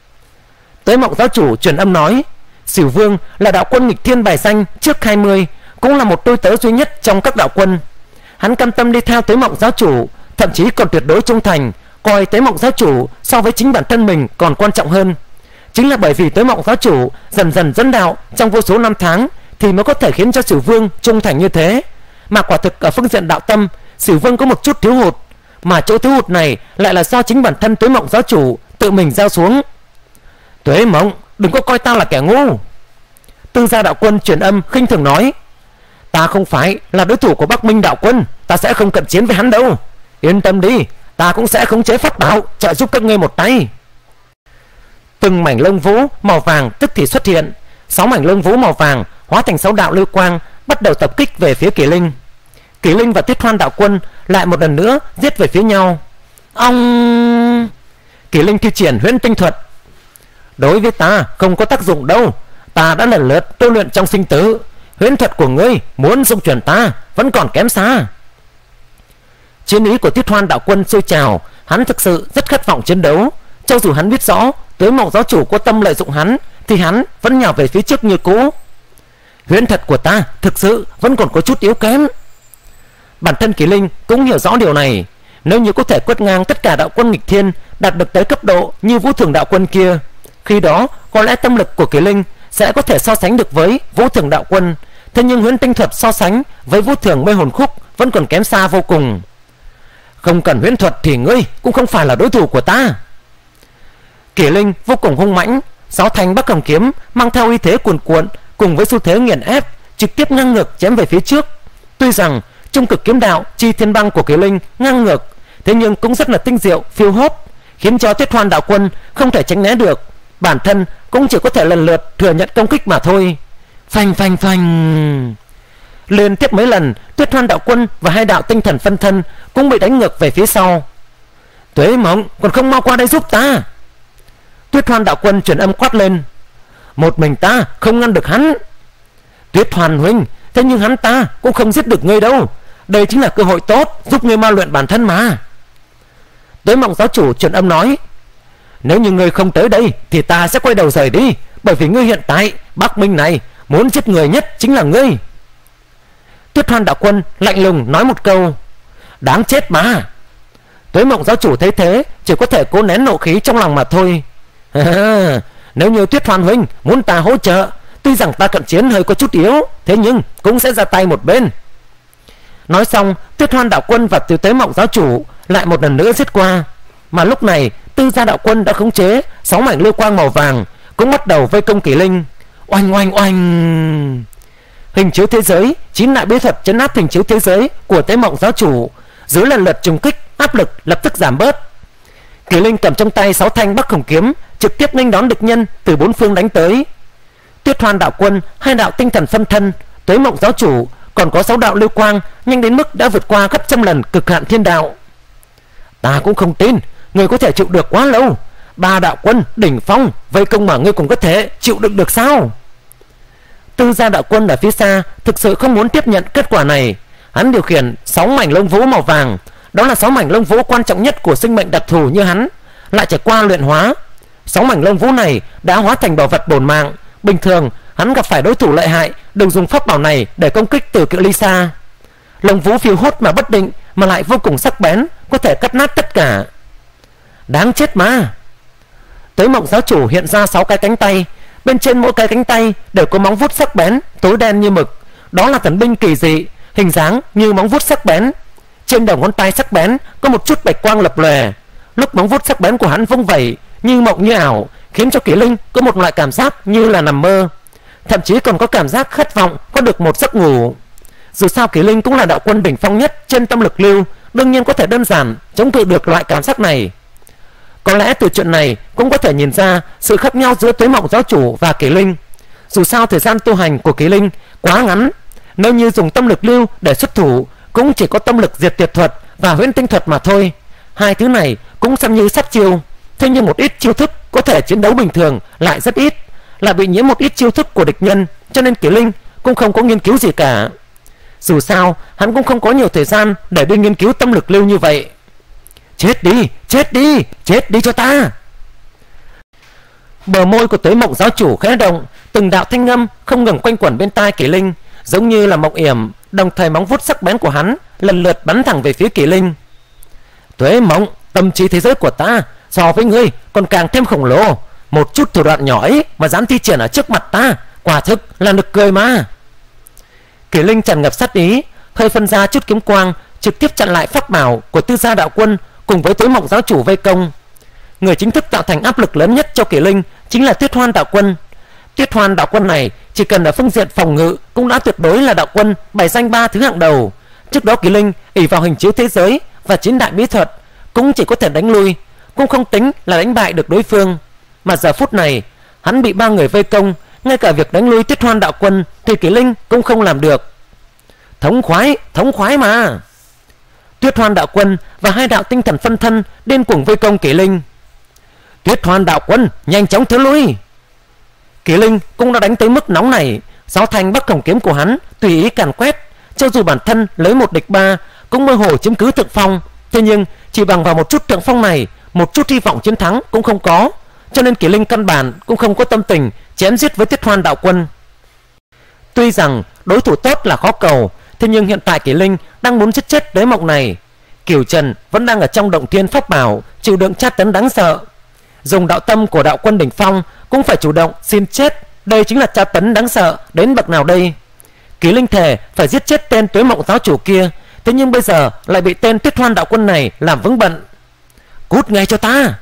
Tuế Mộng giáo chủ truyền âm nói: Sửu Vương là đạo quân nghịch thiên bài danh trước hai mươi, cũng là một tôi tớ duy nhất trong các đạo quân. Hắn cam tâm đi theo Tuế Mộng giáo chủ, thậm chí còn tuyệt đối trung thành, coi Tuế Mộng giáo chủ so với chính bản thân mình còn quan trọng hơn. Chính là bởi vì Tuế Mộng giáo chủ dần dần dẫn đạo trong vô số năm tháng, thì mới có thể khiến cho Sửu Vương trung thành như thế. Mà quả thực ở phương diện đạo tâm, Sửu Vương có một chút thiếu hụt, mà chỗ thiếu hụt này lại là do chính bản thân Tuế Mộng giáo chủ tự mình giao xuống. Tuế Mộng, đừng có coi ta là kẻ ngu. Tư Gia đạo quân truyền âm khinh thường nói: Ta không phải là đối thủ của Bắc Minh đạo quân, ta sẽ không cận chiến với hắn đâu. Yên tâm đi, ta cũng sẽ khống chế pháp bảo trợ giúp các ngươi một tay. Từng mảnh lông vũ màu vàng tức thì xuất hiện. Sáu mảnh lông vũ màu vàng hóa thành sáu đạo lưu quang, bắt đầu tập kích về phía Kỷ Linh. Kỷ Linh và Tuyết Hoan đạo quân lại một lần nữa giết về phía nhau. Ông Kỷ Linh thi triển huyễn tinh thuật. Đối với ta không có tác dụng đâu, ta đã lần lượt tu luyện trong sinh tử. Huyễn thuật của ngươi muốn dung chuyển ta vẫn còn kém xa. Chiến ý của Tuyết Hoan đạo quân sôi trào, hắn thực sự rất khát vọng chiến đấu. Cho dù hắn biết rõ Tuế Mộng giáo chủ có tâm lợi dụng hắn, thì hắn vẫn nhào về phía trước như cũ. Huyễn thuật của ta thực sự vẫn còn có chút yếu kém. Bản thân Kỷ Linh cũng hiểu rõ điều này. Nếu như có thể quét ngang tất cả đạo quân nghịch thiên, đạt được tới cấp độ như Vũ Thường đạo quân kia, khi đó có lẽ tâm lực của Kỷ Linh sẽ có thể so sánh được với Vũ Thường đạo quân. Thế nhưng huyễn tinh thuật so sánh với Vũ Thường mê hồn khúc vẫn còn kém xa vô cùng. Không cần huyễn thuật thì ngươi cũng không phải là đối thủ của ta. Kỷ Linh vô cùng hung mãnh, sáu thanh Bắc Hồng kiếm mang theo uy thế cuồn cuộn cùng với xu thế nghiền ép, trực tiếp ngang ngược chém về phía trước. Tuy rằng trung cực kiếm đạo Chi Thiên Băng của Kỷ Linh ngang ngược, thế nhưng cũng rất là tinh diệu phiêu hốt, khiến cho Tuyết Hoan đạo quân không thể tránh né được. Bản thân cũng chỉ có thể lần lượt thừa nhận công kích mà thôi. Phanh phanh phanh. Liên tiếp mấy lần, Tuyết Hoan đạo quân và hai đạo tinh thần phân thân cũng bị đánh ngược về phía sau. Tuế Mộng còn không mau qua đây giúp ta. Tuyết Hoan đạo quân truyền âm quát lên. Một mình ta không ngăn được hắn. Tuyết Hoan huynh, thế nhưng hắn ta cũng không giết được ngươi đâu. Đây chính là cơ hội tốt giúp ngươi ma luyện bản thân mà. Tuế Mộng giáo chủ truyền âm nói. Nếu như ngươi không tới đây thì ta sẽ quay đầu rời đi, bởi vì ngươi hiện tại Bắc Minh này muốn giết người nhất chính là ngươi. Tuyết Hoan đạo quân lạnh lùng nói một câu. Đáng chết mà. Tuế Mộng giáo chủ thấy thế chỉ có thể cố nén nộ khí trong lòng mà thôi. À, nếu như Tuyết Hoan huynh muốn ta hỗ trợ, tuy rằng ta cận chiến hơi có chút yếu, thế nhưng cũng sẽ ra tay một bên. Nói xong, Tuyết Hoan đạo quân và Từ Tuế Mộng giáo chủ lại một lần nữa giết qua. Mà lúc này Tư Gia đạo quân đã khống chế sáu mảnh lưu quang màu vàng, cũng bắt đầu vây công Kỷ Linh. Oanh oanh oanh. Hình chiếu thế giới, chín đại bí thuật trấn áp hình chiếu thế giới của Tuế Mộng giáo chủ dưới lần lượt trùng kích, áp lực lập tức giảm bớt. Kỷ Linh cầm trong tay sáu thanh Bắc Hồng kiếm, trực tiếp nghênh đón địch nhân từ bốn phương đánh tới. Tuyết Hoan đạo quân, hai đạo tinh thần phân thân, Tuế Mộng giáo chủ, còn có sáu đạo lưu quang, nhanh đến mức đã vượt qua gấp trăm lần cực hạn thiên đạo. Ta cũng không tin người có thể chịu được quá lâu. Ba đạo quân đỉnh phong vây công mà ngươi cũng có thể chịu đựng được sao? Tư Gia đạo quân ở phía xa thực sự không muốn tiếp nhận kết quả này. Hắn điều khiển sáu mảnh lông vũ màu vàng, đó là sáu mảnh lông vũ quan trọng nhất của sinh mệnh đặc thù như hắn, lại trải qua luyện hóa. Sáu mảnh lông vũ này đã hóa thành bảo vật bổn mạng. Bình thường hắn gặp phải đối thủ lợi hại đều dùng pháp bảo này để công kích từ cự ly xa. Lông vũ phiêu hốt mà bất định, mà lại vô cùng sắc bén, có thể cắt nát tất cả. Đáng chết mà. Tuế Mộng giáo chủ hiện ra sáu cái cánh tay, bên trên mỗi cái cánh tay đều có móng vuốt sắc bén, tối đen như mực. Đó là thần binh kỳ dị, hình dáng như móng vuốt sắc bén. Trên đầu ngón tay sắc bén có một chút bạch quang lập lòe. Lúc móng vuốt sắc bén của hắn vung vẩy như mộng như ảo, khiến cho Kỷ Linh có một loại cảm giác như là nằm mơ, thậm chí còn có cảm giác khát vọng có được một giấc ngủ. Dù sao Kỷ Linh cũng là đạo quân đỉnh phong nhất trên tâm lực lưu, đương nhiên có thể đơn giản chống cự được loại cảm giác này. Có lẽ từ chuyện này cũng có thể nhìn ra sự khác nhau giữa Tuế Mộng giáo chủ và Kỷ Linh. Dù sao thời gian tu hành của Kỷ Linh quá ngắn, nếu như dùng tâm lực lưu để xuất thủ cũng chỉ có tâm lực diệt tuyệt thuật và huyễn tinh thuật mà thôi. Hai thứ này cũng xem như sát chiêu, thế nhưng một ít chiêu thức có thể chiến đấu bình thường lại rất ít, lại bị nhiễm một ít chiêu thức của địch nhân, cho nên Kỷ Linh cũng không có nghiên cứu gì cả. Dù sao hắn cũng không có nhiều thời gian để đi nghiên cứu tâm lực lưu như vậy. Chết đi, chết đi, chết đi cho ta. Bờ môi của Tuế Mộng giáo chủ khẽ động, từng đạo thanh âm không ngừng quanh quẩn bên tai Kỷ Linh, giống như là mộng yểm. Đồng thời móng vuốt sắc bén của hắn lần lượt bắn thẳng về phía Kỷ Linh. Tuế Mộng, tâm trí thế giới của ta so với ngươi còn càng thêm khổng lồ. Một chút thủ đoạn nhỏ ấy mà dám thi triển ở trước mặt ta, quả thực là nực cười mà. Kỷ Linh tràn ngập sát ý, hơi phân ra chút kiếm quang, trực tiếp chặn lại pháp bảo của Tư Gia đạo quân cùng với Tuế Mộng giáo chủ vây công. Người chính thức tạo thành áp lực lớn nhất cho Kỷ Linh chính là Tuyết Hoan đạo quân. Tuyết Hoan đạo quân này chỉ cần ở phương diện phòng ngự cũng đã tuyệt đối là đạo quân bài danh ba thứ hạng đầu. Trước đó Kỳ Linh ỷ vào hình chiếu thế giới và chín đại bí thuật cũng chỉ có thể đánh lui, cũng không tính là đánh bại được đối phương. Mà giờ phút này hắn bị ba người vây công, ngay cả việc đánh lui Tuyết Hoan đạo quân thì Kỳ Linh cũng không làm được. Thống khoái, thống khoái mà. Tuyết Hoan đạo quân và hai đạo tinh thần phân thân điên cuồng vây công Kỳ Linh. Tuyết Hoan đạo quân nhanh chóng thối lui. Kỳ Linh cũng đã đánh tới mức nóng này, sáu thanh Bắc Hồng kiếm của hắn tùy ý càn quét, cho dù bản thân lấy một địch ba cũng mơ hồ chiếm cứ thượng phong. Thế nhưng chỉ bằng vào một chút thượng phong này, một chút hy vọng chiến thắng cũng không có, cho nên Kỳ Linh căn bản cũng không có tâm tình chém giết với Tuyết Hoan đạo quân. Tuy rằng đối thủ tốt là khó cầu, thế nhưng hiện tại Kỳ Linh đang muốn giết chết Tuế Mộng này. Kiều Trần vẫn đang ở trong động thiên pháp bảo chịu đựng tra tấn đáng sợ. Dùng đạo tâm của đạo quân đỉnh phong cũng phải chủ động xin chết, đây chính là tra tấn đáng sợ đến bậc nào đây. Kỳ Linh thề phải giết chết tên Tuế Mộng giáo chủ kia, thế nhưng bây giờ lại bị tên Tuyết Hoan đạo quân này làm vướng bận. Cút ngay cho ta.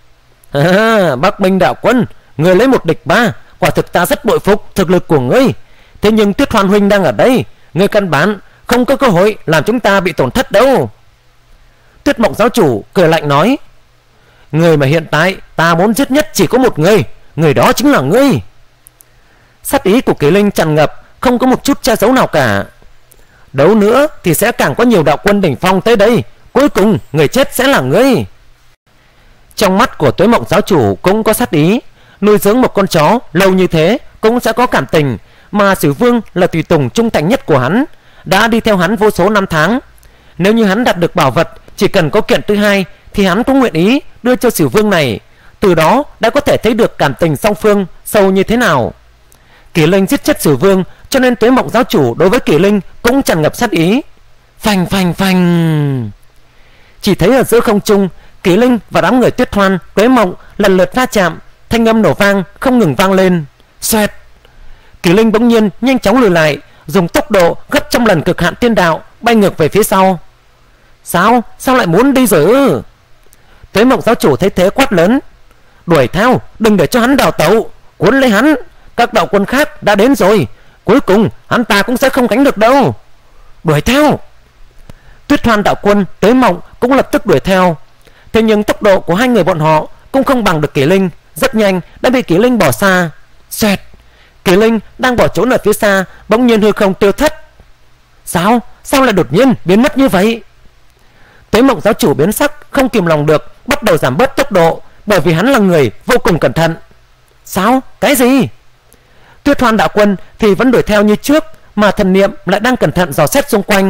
À, Bắc Minh đạo quân, người lấy một địch ba, quả thực ta rất bội phục thực lực của ngươi. Thế nhưng Tuyết Hoan huynh đang ở đây, ngươi căn bản không có cơ hội làm chúng ta bị tổn thất đâu. Tuyết Mộng giáo chủ cười lạnh nói, người mà hiện tại ta muốn giết nhất chỉ có một người, người đó chính là ngươi. Sát ý của Kỳ Linh tràn ngập, không có một chút che giấu nào cả. Đấu nữa thì sẽ càng có nhiều đạo quân đỉnh phong tới đây, cuối cùng người chết sẽ là ngươi. Trong mắt của Tuế Mộng giáo chủ cũng có sát ý. Nuôi dưỡng một con chó lâu như thế cũng sẽ có cảm tình, mà Sử Vương là tùy tùng trung thành nhất của hắn, đã đi theo hắn vô số năm tháng. Nếu như hắn đạt được bảo vật, chỉ cần có kiện thứ hai thì hắn cũng nguyện ý đưa cho Sử Vương này. Từ đó đã có thể thấy được cảm tình song phương sâu như thế nào. Kỳ Linh giết chết Sử Vương, cho nên Tuế Mộng giáo chủ đối với Kỳ Linh cũng tràn ngập sát ý. Phanh phanh phanh. Chỉ thấy ở giữa không trung, Kỳ Linh và đám người Tuyết Hoan, Tuế Mộng lần lượt va chạm, thanh âm nổ vang không ngừng vang lên. Xoẹt. Kỳ Linh bỗng nhiên nhanh chóng lùi lại, dùng tốc độ gấp trăm lần cực hạn tiên đạo bay ngược về phía sau. Sao? Sao lại muốn đi rồi ư? Tuế Mộng giáo chủ thấy thế quát lớn, đuổi theo, đừng để cho hắn đào tẩu, cuốn lấy hắn. Các đạo quân khác đã đến rồi, cuối cùng hắn ta cũng sẽ không gánh được đâu. Đuổi theo. Tuyết Hoan đạo quân, Tuế Mộng cũng lập tức đuổi theo. Thế nhưng tốc độ của hai người bọn họ cũng không bằng được Kỳ Linh, rất nhanh đã bị Kỳ Linh bỏ xa. Xoẹt. Kỳ Linh đang bỏ trốn ở phía xa, bỗng nhiên hư không tiêu thất. Sao? Sao lại đột nhiên biến mất như vậy? Tuế Mộng giáo chủ biến sắc, không kìm lòng được, bắt đầu giảm bớt tốc độ, bởi vì hắn là người vô cùng cẩn thận. Sao? Cái gì? Tuyết Hoan đạo quân thì vẫn đuổi theo như trước, mà thần niệm lại đang cẩn thận dò xét xung quanh.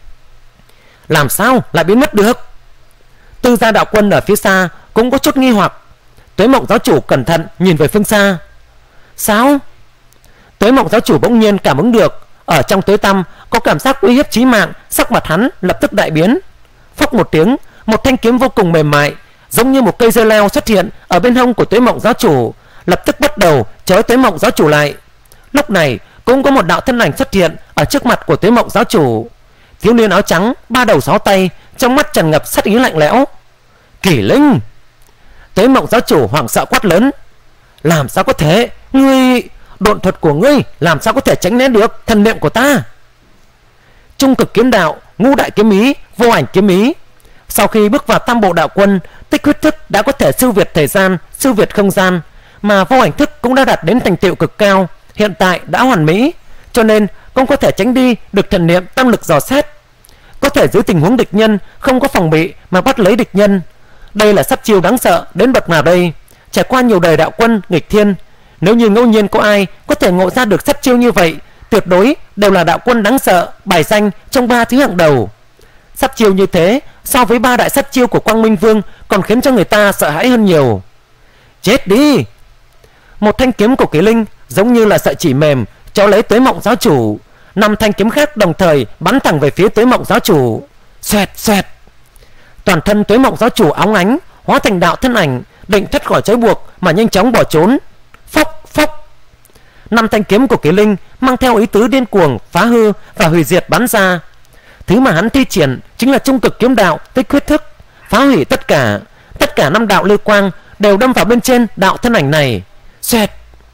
Làm sao lại biến mất được? Tư gia đạo quân ở phía xa cũng có chút nghi hoặc. Tuế Mộng giáo chủ cẩn thận nhìn về phương xa. Sao? Tuế Mộng giáo chủ bỗng nhiên cảm ứng được ở trong tối tăm có cảm giác uy hiếp chí mạng, sắc mặt hắn lập tức đại biến. Phốc một tiếng, một thanh kiếm vô cùng mềm mại, giống như một cây dưa leo xuất hiện ở bên hông của Tuế Mộng giáo chủ, lập tức bắt đầu trói Tuế Mộng giáo chủ lại. Lúc này cũng có một đạo thân ảnh xuất hiện ở trước mặt của Tuế Mộng giáo chủ. Thiếu niên áo trắng, ba đầu sáu tay, trong mắt tràn ngập sát ý lạnh lẽo. Kỳ Linh! Tuế Mộng giáo chủ hoảng sợ quát lớn. Làm sao có thể? Ngươi... độn thuật của ngươi làm sao có thể tránh né được thần niệm của ta? Trung cực kiếm đạo, ngũ đại kiếm ý, vô ảnh kiếm ý. Sau khi bước vào tam bộ đạo quân, tích huyết thức đã có thể siêu việt thời gian, siêu việt không gian, mà vô ảnh thức cũng đã đạt đến thành tựu cực cao, hiện tại đã hoàn mỹ, cho nên cũng có thể tránh đi được thần niệm tam lực dò xét, có thể dưới tình huống địch nhân không có phòng bị mà bắt lấy địch nhân. Đây là sát chiêu đáng sợ đến bậc nào đây? Trải qua nhiều đời đạo quân nghịch thiên, nếu như ngẫu nhiên có ai có thể ngộ ra được sát chiêu như vậy, tuyệt đối đều là đạo quân đáng sợ, bài danh trong ba thứ hạng đầu. Sát chiêu như thế so với ba đại sát chiêu của Quang Minh Vương còn khiến cho người ta sợ hãi hơn nhiều. Chết đi! Một thanh kiếm của Kỳ Linh giống như là sợi chỉ mềm cho lấy Tuế Mộng giáo chủ. Năm thanh kiếm khác đồng thời bắn thẳng về phía Tuế Mộng giáo chủ. Xoẹt xoẹt. Toàn thân Tuế Mộng giáo chủ óng ánh, hóa thành đạo thân ảnh, định thoát khỏi trói buộc mà nhanh chóng bỏ trốn. Phốc phốc. Năm thanh kiếm của Kỳ Linh mang theo ý tứ điên cuồng, phá hư và hủy diệt bắn ra. Thứ mà hắn thi triển chính là trung cực kiếm đạo, tích huyết thức, phá hủy tất cả. Tất cả năm đạo lưu quang đều đâm vào bên trên đạo thân ảnh này. Xoẹt.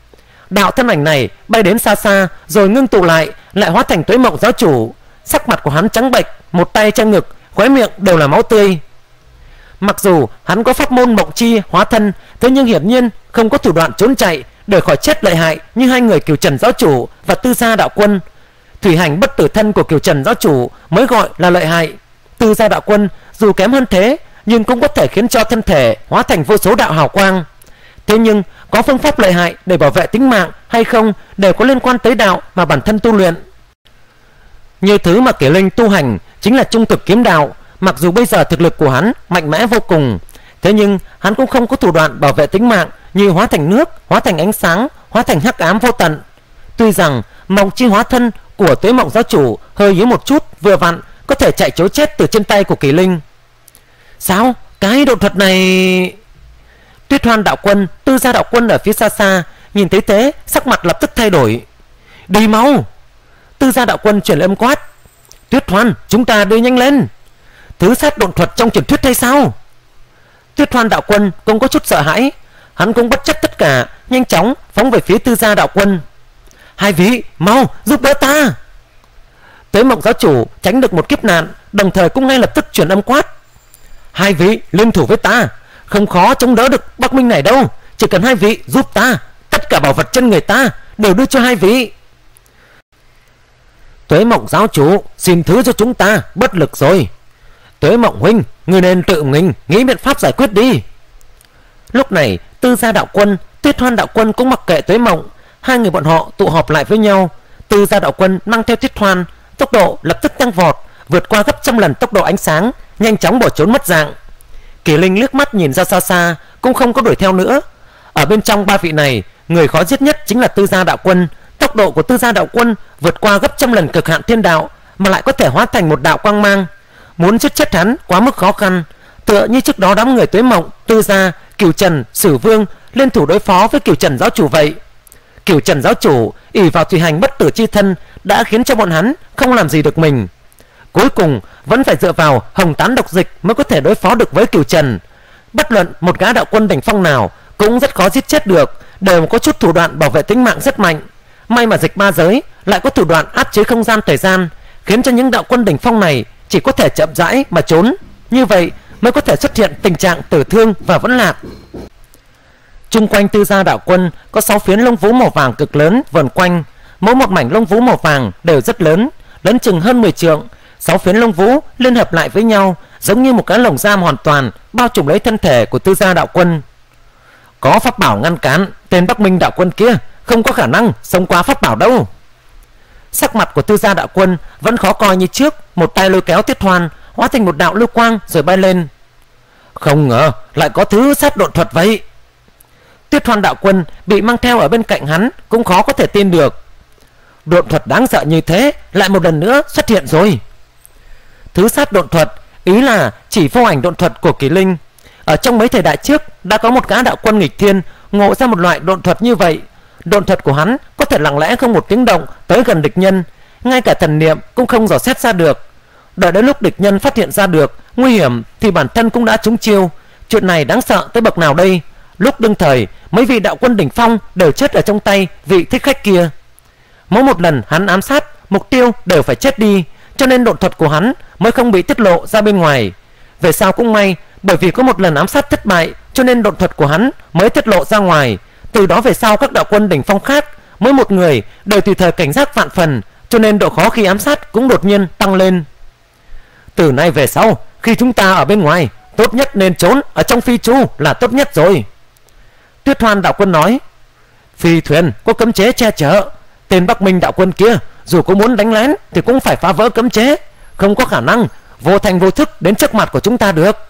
đạo thân ảnh này bay đến xa xa rồi ngưng tụ lại, lại hóa thành Tuế Mộng giáo chủ. Sắc mặt của hắn trắng bệch, một tay che ngực, khóe miệng đều là máu tươi. Mặc dù hắn có pháp môn Mộng Chi hóa thân, thế nhưng hiển nhiên không có thủ đoạn trốn chạy để khỏi chết lợi hại như hai người Kiều Trần giáo chủ và Tư Gia đạo quân. Thủy hành bất tử thân của Kiều Trần giáo chủ mới gọi là lợi hại. Tư Gia đạo quân dù kém hơn thế nhưng cũng có thể khiến cho thân thể hóa thành vô số đạo hào quang. Thế nhưng có phương pháp lợi hại để bảo vệ tính mạng hay không đều có liên quan tới đạo mà bản thân tu luyện. Như thứ mà Kỷ Linh tu hành chính là trung thực kiếm đạo. Mặc dù bây giờ thực lực của hắn mạnh mẽ vô cùng, thế nhưng hắn cũng không có thủ đoạn bảo vệ tính mạng như hóa thành nước, hóa thành ánh sáng, hóa thành hắc ám vô tận. Tuy rằng Mộng Chi hóa thân của Tuế Mộng giáo chủ hơi yếu một chút, vừa vặn có thể chạy trốn chết từ trên tay của Kỷ Linh. Sao? Cái độ thuật này... Tuyết Hoan đạo quân, Tư Gia đạo quân ở phía xa xa nhìn thấy thế, sắc mặt lập tức thay đổi. Đi mau! Tư Gia đạo quân chuyển âm quát. Tuyết Hoan, chúng ta đi nhanh lên! Thứ sát độn thuật trong truyền thuyết hay sao? Tuyết Hoan đạo quân cũng có chút sợ hãi, hắn cũng bất chấp tất cả, nhanh chóng phóng về phía Tư Gia đạo quân. Hai vị mau giúp đỡ ta! Tuế Mộng giáo chủ tránh được một kiếp nạn, đồng thời cũng ngay lập tức chuyển âm quát. Hai vị liên thủ với ta, không khó chống đỡ được Bắc Minh này đâu, chỉ cần hai vị giúp ta, tất cả bảo vật trên người ta đều đưa cho hai vị. Tuế Mộng giáo chủ, xin thứ cho chúng ta bất lực rồi. Tuế Mộng huynh, người nên tự mình nghĩ biện pháp giải quyết đi. Lúc này Tư Gia đạo quân, Tuyết Hoan đạo quân cũng mặc kệ Tuế Mộng, hai người bọn họ tụ họp lại với nhau. Tư Gia đạo quân mang theo Tuyết Hoan, tốc độ lập tức tăng vọt, vượt qua gấp trăm lần tốc độ ánh sáng, nhanh chóng bỏ trốn mất dạng. Kỷ Linh liếc mắt nhìn ra xa xa, cũng không có đuổi theo nữa. Ở bên trong ba vị này, người khó giết nhất chính là Tư Gia đạo quân. Tốc độ của Tư Gia đạo quân vượt qua gấp trăm lần cực hạn thiên đạo, mà lại có thể hóa thành một đạo quang mang. Muốn giết chết hắn quá mức khó khăn, tựa như trước đó đám người Tuế Mộng, Tư Gia, Kiều Trần, Sử Vương liên thủ đối phó với Kiều Trần giáo chủ vậy. Kiều Trần giáo chủ ỷ vào thủy hành bất tử chi thân đã khiến cho bọn hắn không làm gì được mình. Cuối cùng vẫn phải dựa vào hồng tán độc dịch mới có thể đối phó được với Kiều Trần. Bất luận một gã đạo quân đỉnh phong nào cũng rất khó giết chết được, đều có chút thủ đoạn bảo vệ tính mạng rất mạnh. May mà dịch ma giới lại có thủ đoạn áp chế không gian thời gian, khiến cho những đạo quân đỉnh phong này chỉ có thể chậm rãi mà trốn. Như vậy mới có thể xuất hiện tình trạng tử thương và vẫn lạc. Chung quanh Tư Gia đạo quân có sáu phiến lông vũ màu vàng cực lớn vờn quanh, mỗi một mảnh lông vũ màu vàng đều rất lớn, lớn chừng hơn mười trượng. Sáu phiến lông vũ liên hợp lại với nhau, giống như một cái lồng giam hoàn toàn bao trùm lấy thân thể của Tư Gia đạo quân. Có pháp bảo ngăn cản, tên Bắc Minh đạo quân kia không có khả năng xông qua pháp bảo đâu. Sắc mặt của Tư Gia đạo quân vẫn khó coi như trước, một tay lôi kéo Tuyết Hoan hóa thành một đạo lưu quang rồi bay lên. Không ngờ lại có thứ sát độn thuật vậy. Tuyết Hoan đạo quân bị mang theo ở bên cạnh hắn cũng khó có thể tin được. Độn thuật đáng sợ như thế lại một lần nữa xuất hiện rồi. Thứ sát độn thuật ý là chỉ vô ảnh độn thuật của Kỷ Linh. Ở trong mấy thời đại trước đã có một gã đạo quân nghịch thiên ngộ ra một loại độn thuật như vậy. Độn thuật của hắn có thể lặng lẽ không một tiếng động tới gần địch nhân, ngay cả thần niệm cũng không dò xét ra được. Đợi đến lúc địch nhân phát hiện ra được nguy hiểm thì bản thân cũng đã trúng chiêu. Chuyện này đáng sợ tới bậc nào đây? Lúc đương thời mấy vị đạo quân đỉnh phong đều chết ở trong tay vị thích khách kia. Mỗi một lần hắn ám sát, mục tiêu đều phải chết đi, cho nên độn thuật của hắn mới không bị tiết lộ ra bên ngoài. Về sau cũng may, bởi vì có một lần ám sát thất bại, cho nên độn thuật của hắn mới tiết lộ ra ngoài. Từ đó về sau các đạo quân đỉnh phong khác, mỗi một người đều tùy thời cảnh giác vạn phần, cho nên độ khó khi ám sát cũng đột nhiên tăng lên. Từ nay về sau, khi chúng ta ở bên ngoài, tốt nhất nên trốn ở trong phi chu là tốt nhất rồi. Tuyết Hoan đạo quân nói. Phi thuyền có cấm chế che chở, tên Bắc Minh đạo quân kia dù có muốn đánh lén thì cũng phải phá vỡ cấm chế, không có khả năng vô thành vô thức đến trước mặt của chúng ta được.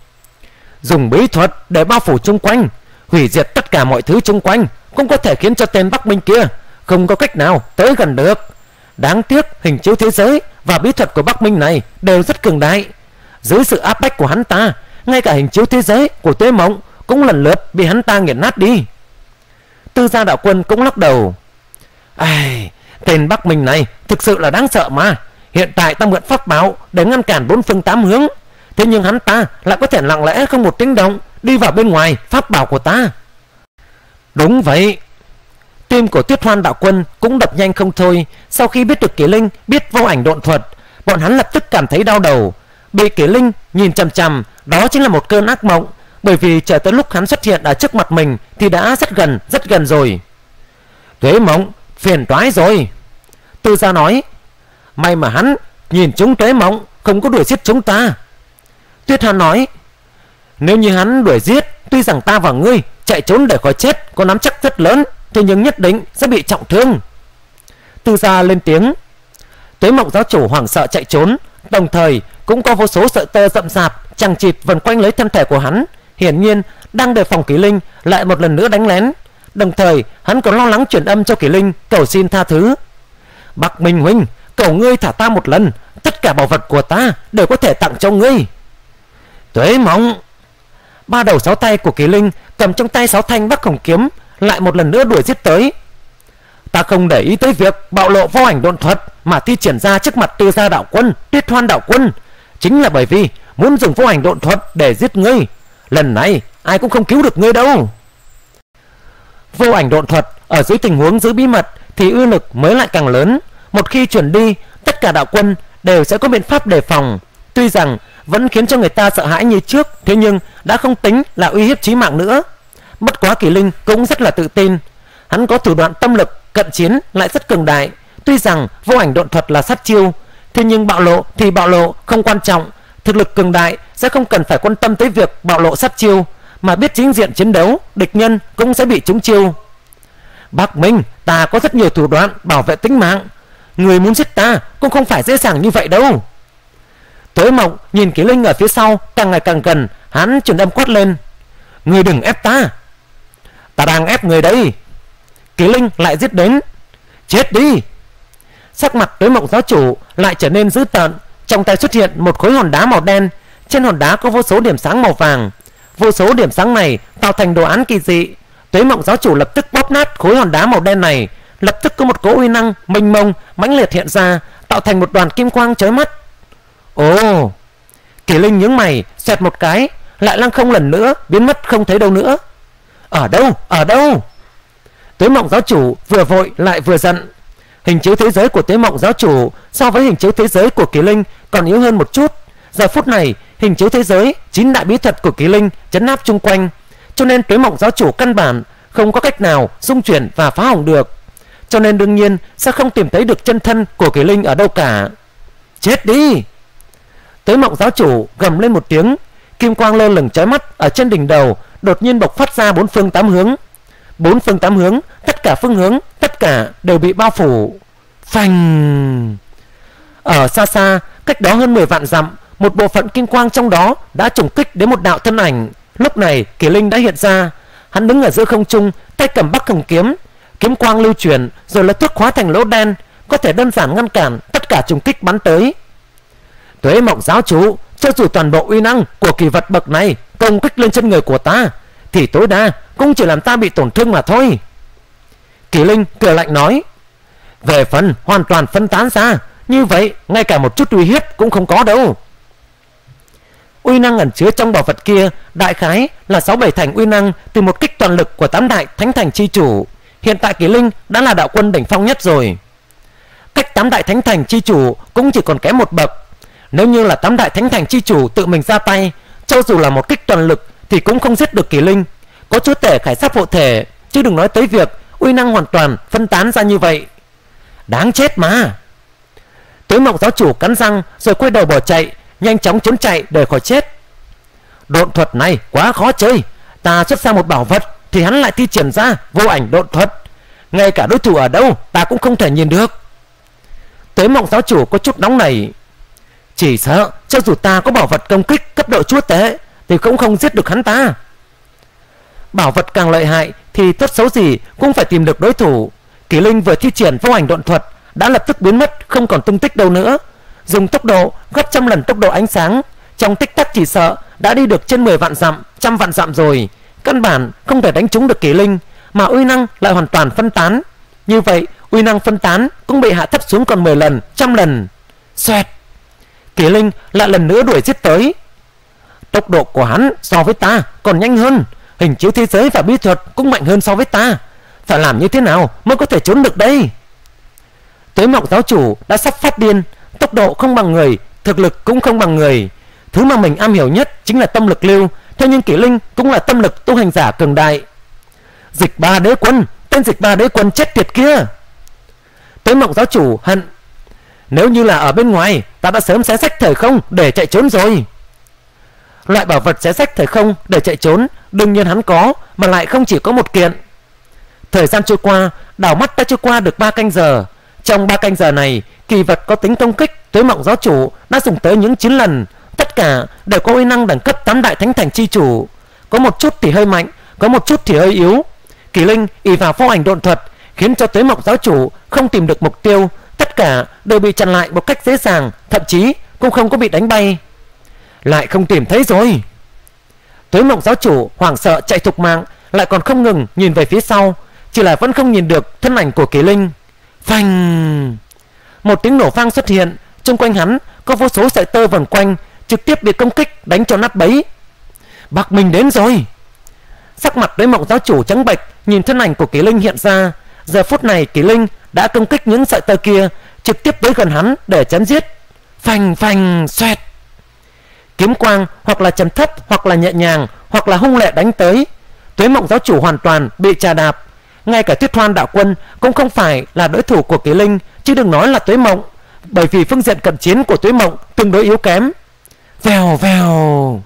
Dùng bí thuật để bao phủ chung quanh, hủy diệt tất cả mọi thứ chung quanh, cũng có thể khiến cho tên Bắc Minh kia không có cách nào tới gần được. Đáng tiếc hình chiếu thế giới và bí thuật của Bắc Minh này đều rất cường đại. Dưới sự áp bách của hắn ta, ngay cả hình chiếu thế giới của Tuế Mộng cũng lần lượt bị hắn ta nghiền nát đi. Tư Gia đạo quân cũng lắc đầu. Ai, tên Bắc Minh này thực sự là đáng sợ mà. Hiện tại ta mượn pháp bảo để ngăn cản bốn phương tám hướng, thế nhưng hắn ta lại có thể lặng lẽ không một tiếng động đi vào bên ngoài pháp bảo của ta. Đúng vậy. Tim của Tuyết Hoan đạo quân cũng đập nhanh không thôi. Sau khi biết được Kỷ Linh biết vô ảnh độn thuật, bọn hắn lập tức cảm thấy đau đầu. Bị Kỷ Linh nhìn chằm chằm, đó chính là một cơn ác mộng, bởi vì chờ tới lúc hắn xuất hiện ở trước mặt mình thì đã rất gần, rất gần rồi. Tuế Mộng, phiền toái rồi. Tư Gia nói. May mà hắn nhìn chúng Tuế Mộng, không có đuổi giết chúng ta. Tuyết Hoan nói. Nếu như hắn đuổi giết, tuy rằng ta và ngươi chạy trốn để khỏi chết có nắm chắc rất lớn, thế nhưng nhất định sẽ bị trọng thương. Tư Gia lên tiếng. Tuế Mộng giáo chủ hoảng sợ chạy trốn, đồng thời cũng có vô số sợi tơ rậm rạp chằng chịt vần quanh lấy thân thể của hắn, hiển nhiên đang đề phòng Kỷ Linh lại một lần nữa đánh lén. Đồng thời hắn còn lo lắng truyền âm cho Kỷ Linh cầu xin tha thứ. Bắc Minh huynh, cầu ngươi thả ta một lần, tất cả bảo vật của ta đều có thể tặng cho ngươi. Tuế Mộng. Ba đầu sáu tay của Kỷ Linh cầm trong tay sáu thanh Bắc Hồng kiếm lại một lần nữa đuổi giết tới. Ta không để ý tới việc bạo lộ vô ảnh độn thuật mà thi triển ra trước mặt Tư Gia đạo quân, Tuyết Hoan đạo quân, chính là bởi vì muốn dùng vô ảnh độn thuật để giết ngươi. Lần này ai cũng không cứu được ngươi đâu. Vô ảnh độn thuật ở dưới tình huống giữ bí mật thì uy lực mới lại càng lớn. Một khi chuyển đi, tất cả đạo quân đều sẽ có biện pháp đề phòng. Tuy rằng vẫn khiến cho người ta sợ hãi như trước, thế nhưng đã không tính là uy hiếp chí mạng nữa. Bất quá Kỷ Linh cũng rất là tự tin. Hắn có thủ đoạn tâm lực cận chiến lại rất cường đại. Tuy rằng vô ảnh độn thuật là sát chiêu, thế nhưng bạo lộ thì bạo lộ không quan trọng. Thực lực cường đại sẽ không cần phải quan tâm tới việc bạo lộ sát chiêu, mà biết chính diện chiến đấu, địch nhân cũng sẽ bị trúng chiêu. Bắc Minh, ta có rất nhiều thủ đoạn bảo vệ tính mạng, người muốn giết ta cũng không phải dễ dàng như vậy đâu. Tuế Mộng nhìn Kỷ Linh ở phía sau càng ngày càng gần, hắn truyền âm quát lên. Người đừng ép ta. Ta đang ép người đấy. Kỷ Linh lại giết đến. Chết đi. Sắc mặt Tuế Mộng giáo chủ lại trở nên dữ tợn. Trong tay xuất hiện một khối hòn đá màu đen. Trên hòn đá có vô số điểm sáng màu vàng. Vô số điểm sáng này tạo thành đồ án kỳ dị. Tuế Mộng giáo chủ lập tức bóp nát khối hòn đá màu đen này. Lập tức có một cỗ uy năng mênh mông mãnh liệt hiện ra, tạo thành một đoàn kim quang chói mắt. Ồ. Kỷ Linh nhướng mày, xoẹt một cái, lại lăng không lần nữa, biến mất không thấy đâu nữa. Ở đâu? Ở đâu? Tuế Mộng giáo chủ vừa vội lại vừa giận. Hình chiếu thế giới của Tuế Mộng giáo chủ so với hình chiếu thế giới của Kỷ Linh còn yếu hơn một chút. Giờ phút này, hình chiếu thế giới chín đại bí thuật của Kỷ Linh trấn áp chung quanh, cho nên Tuế Mộng giáo chủ căn bản không có cách nào xung chuyển và phá hỏng được. Cho nên đương nhiên sẽ không tìm thấy được chân thân của Kỷ Linh ở đâu cả. Chết đi. Tuế Mộng giáo chủ gầm lên một tiếng, kim quang lơ lửng chói mắt ở trên đỉnh đầu đột nhiên bộc phát ra bốn phương tám hướng. Bốn phương tám hướng, tất cả phương hướng, tất cả đều bị bao phủ. Phanh. Ở xa xa, cách đó hơn mười vạn dặm, một bộ phận kim quang trong đó đã trùng kích đến một đạo thân ảnh. Lúc này Kỷ Linh đã hiện ra. Hắn đứng ở giữa không trung, tay cầm Bắc Hồng kiếm. Kiếm quang lưu chuyển rồi lập tức hóa thành lỗ đen, có thể đơn giản ngăn cản tất cả trùng kích bắn tới. Tuế Mộng giáo chủ, cho dù toàn bộ uy năng của kỳ vật bậc này công kích lên chân người của ta, thì tối đa cũng chỉ làm ta bị tổn thương mà thôi. Kỷ Linh cười lạnh nói. Về phần hoàn toàn phân tán ra, như vậy ngay cả một chút uy hiếp cũng không có đâu. Uy năng ẩn chứa trong bảo vật kia đại khái là sáu bảy thành uy năng từ một kích toàn lực của tám đại thánh thành chi chủ. Hiện tại Kỷ Linh đã là đạo quân đỉnh phong nhất rồi. Cách tám đại thánh thành chi chủ cũng chỉ còn kém một bậc. Nếu như là tám đại thánh thành chi chủ tự mình ra tay, cho dù là một kích toàn lực thì cũng không giết được Kỷ Linh. Có chúa tể khải giáp hộ thể, chứ đừng nói tới việc uy năng hoàn toàn phân tán ra như vậy. Đáng chết mà. Tuế Mộng giáo chủ cắn răng rồi quay đầu bỏ chạy, nhanh chóng trốn chạy để khỏi chết. Độn thuật này quá khó chơi, ta xuất ra một bảo vật thì hắn lại thi triển ra vô ảnh độn thuật, ngay cả đối thủ ở đâu ta cũng không thể nhìn được. Tuế Mộng giáo chủ có chút nóng nảy. Chỉ sợ cho dù ta có bảo vật công kích cấp độ chúa tể thì cũng không giết được hắn ta. Bảo vật càng lợi hại thì tốt xấu gì cũng phải tìm được đối thủ. Kỷ Linh vừa thi triển vô ảnh độn thuật đã lập tức biến mất không còn tung tích đâu nữa. Dùng tốc độ gấp trăm lần tốc độ ánh sáng, trong tích tắc chỉ sợ đã đi được trên mười vạn dặm, trăm vạn dặm rồi. Căn bản không thể đánh trúng được Kỷ Linh, mà uy năng lại hoàn toàn phân tán. Như vậy uy năng phân tán cũng bị hạ thấp xuống còn mười lần, trăm lần. Xoẹt. Kỷ Linh lại lần nữa đuổi giết tới. Tốc độ của hắn so với ta còn nhanh hơn, hình chiếu thế giới và bí thuật cũng mạnh hơn so với ta. phải làm như thế nào mới có thể trốn được đây? Tuế Mộng giáo chủ đã sắp phát điên. Tốc độ không bằng người, thực lực cũng không bằng người. Thứ mà mình am hiểu nhất chính là tâm lực lưu. Thế nhưng Kỷ Linh cũng là tâm lực tu hành giả cường đại. Dịch Ba Đế Quân, tên Dịch Ba Đế Quân chết tiệt kia! Tuế Mộng giáo chủ hận. Nếu như là ở bên ngoài, ta đã sớm xé rách thời không để chạy trốn rồi. Loại bảo vật xé rách thời không để chạy trốn đương nhiên hắn có, mà lại không chỉ có một kiện. Thời gian trôi qua, đảo mắt đã trôi qua được ba canh giờ. Trong ba canh giờ này, kỳ vật có tính công kích Tuế Mộng giáo chủ đã dùng tới những chín lần. Tất cả đều có uy năng đẳng cấp tám đại thánh thành chi chủ. Có một chút thì hơi mạnh, có một chút thì hơi yếu. Kỷ Linh ỷ vào vô ảnh độn thuật khiến cho Tuế Mộng giáo chủ không tìm được mục tiêu. Tất cả đều bị chặn lại một cách dễ dàng, thậm chí cũng không có bị đánh bay. Lại không tìm thấy rồi. Tuế Mộng giáo chủ hoảng sợ chạy thục mạng, lại còn không ngừng nhìn về phía sau, chỉ là vẫn không nhìn được thân ảnh của Kỷ Linh. Phanh! Một tiếng nổ vang xuất hiện, xung quanh hắn có vô số sợi tơ vần quanh, trực tiếp bị công kích đánh cho nát bấy. Bác Minh đến rồi. Sắc mặt Tuế Mộng giáo chủ trắng bệch nhìn thân ảnh của Kỷ Linh hiện ra. Giờ phút này Kỷ Linh đã công kích những sợi tơ kia, trực tiếp tới gần hắn để chém giết. Phanh phanh xoẹt. Kiếm quang hoặc là trầm thấp, hoặc là nhẹ nhàng, hoặc là hung lệ đánh tới. Tuế Mộng giáo chủ hoàn toàn bị trà đạp. Ngay cả Tuyết Hoan đạo quân cũng không phải là đối thủ của Kỷ Linh, chứ đừng nói là Tuế Mộng, bởi vì phương diện cận chiến của Tuế Mộng tương đối yếu kém. Vèo vèo.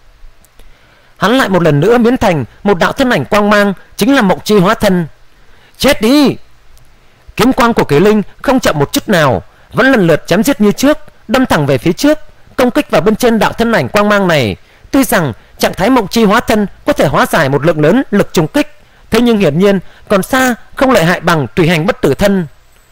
Hắn lại một lần nữa biến thành một đạo thân ảnh quang mang, chính là Mộng Chi hóa thân. Chết đi! Kiếm quang của Kỷ Linh không chậm một chút nào, vẫn lần lượt chém giết như trước, đâm thẳng về phía trước, công kích vào bên trên đạo thân ảnh quang mang này. Tuy rằng trạng thái Mộng Chi hóa thân có thể hóa giải một lượng lớn lực trùng kích, thế nhưng hiển nhiên còn xa không lợi hại bằng tùy hành bất tử thân.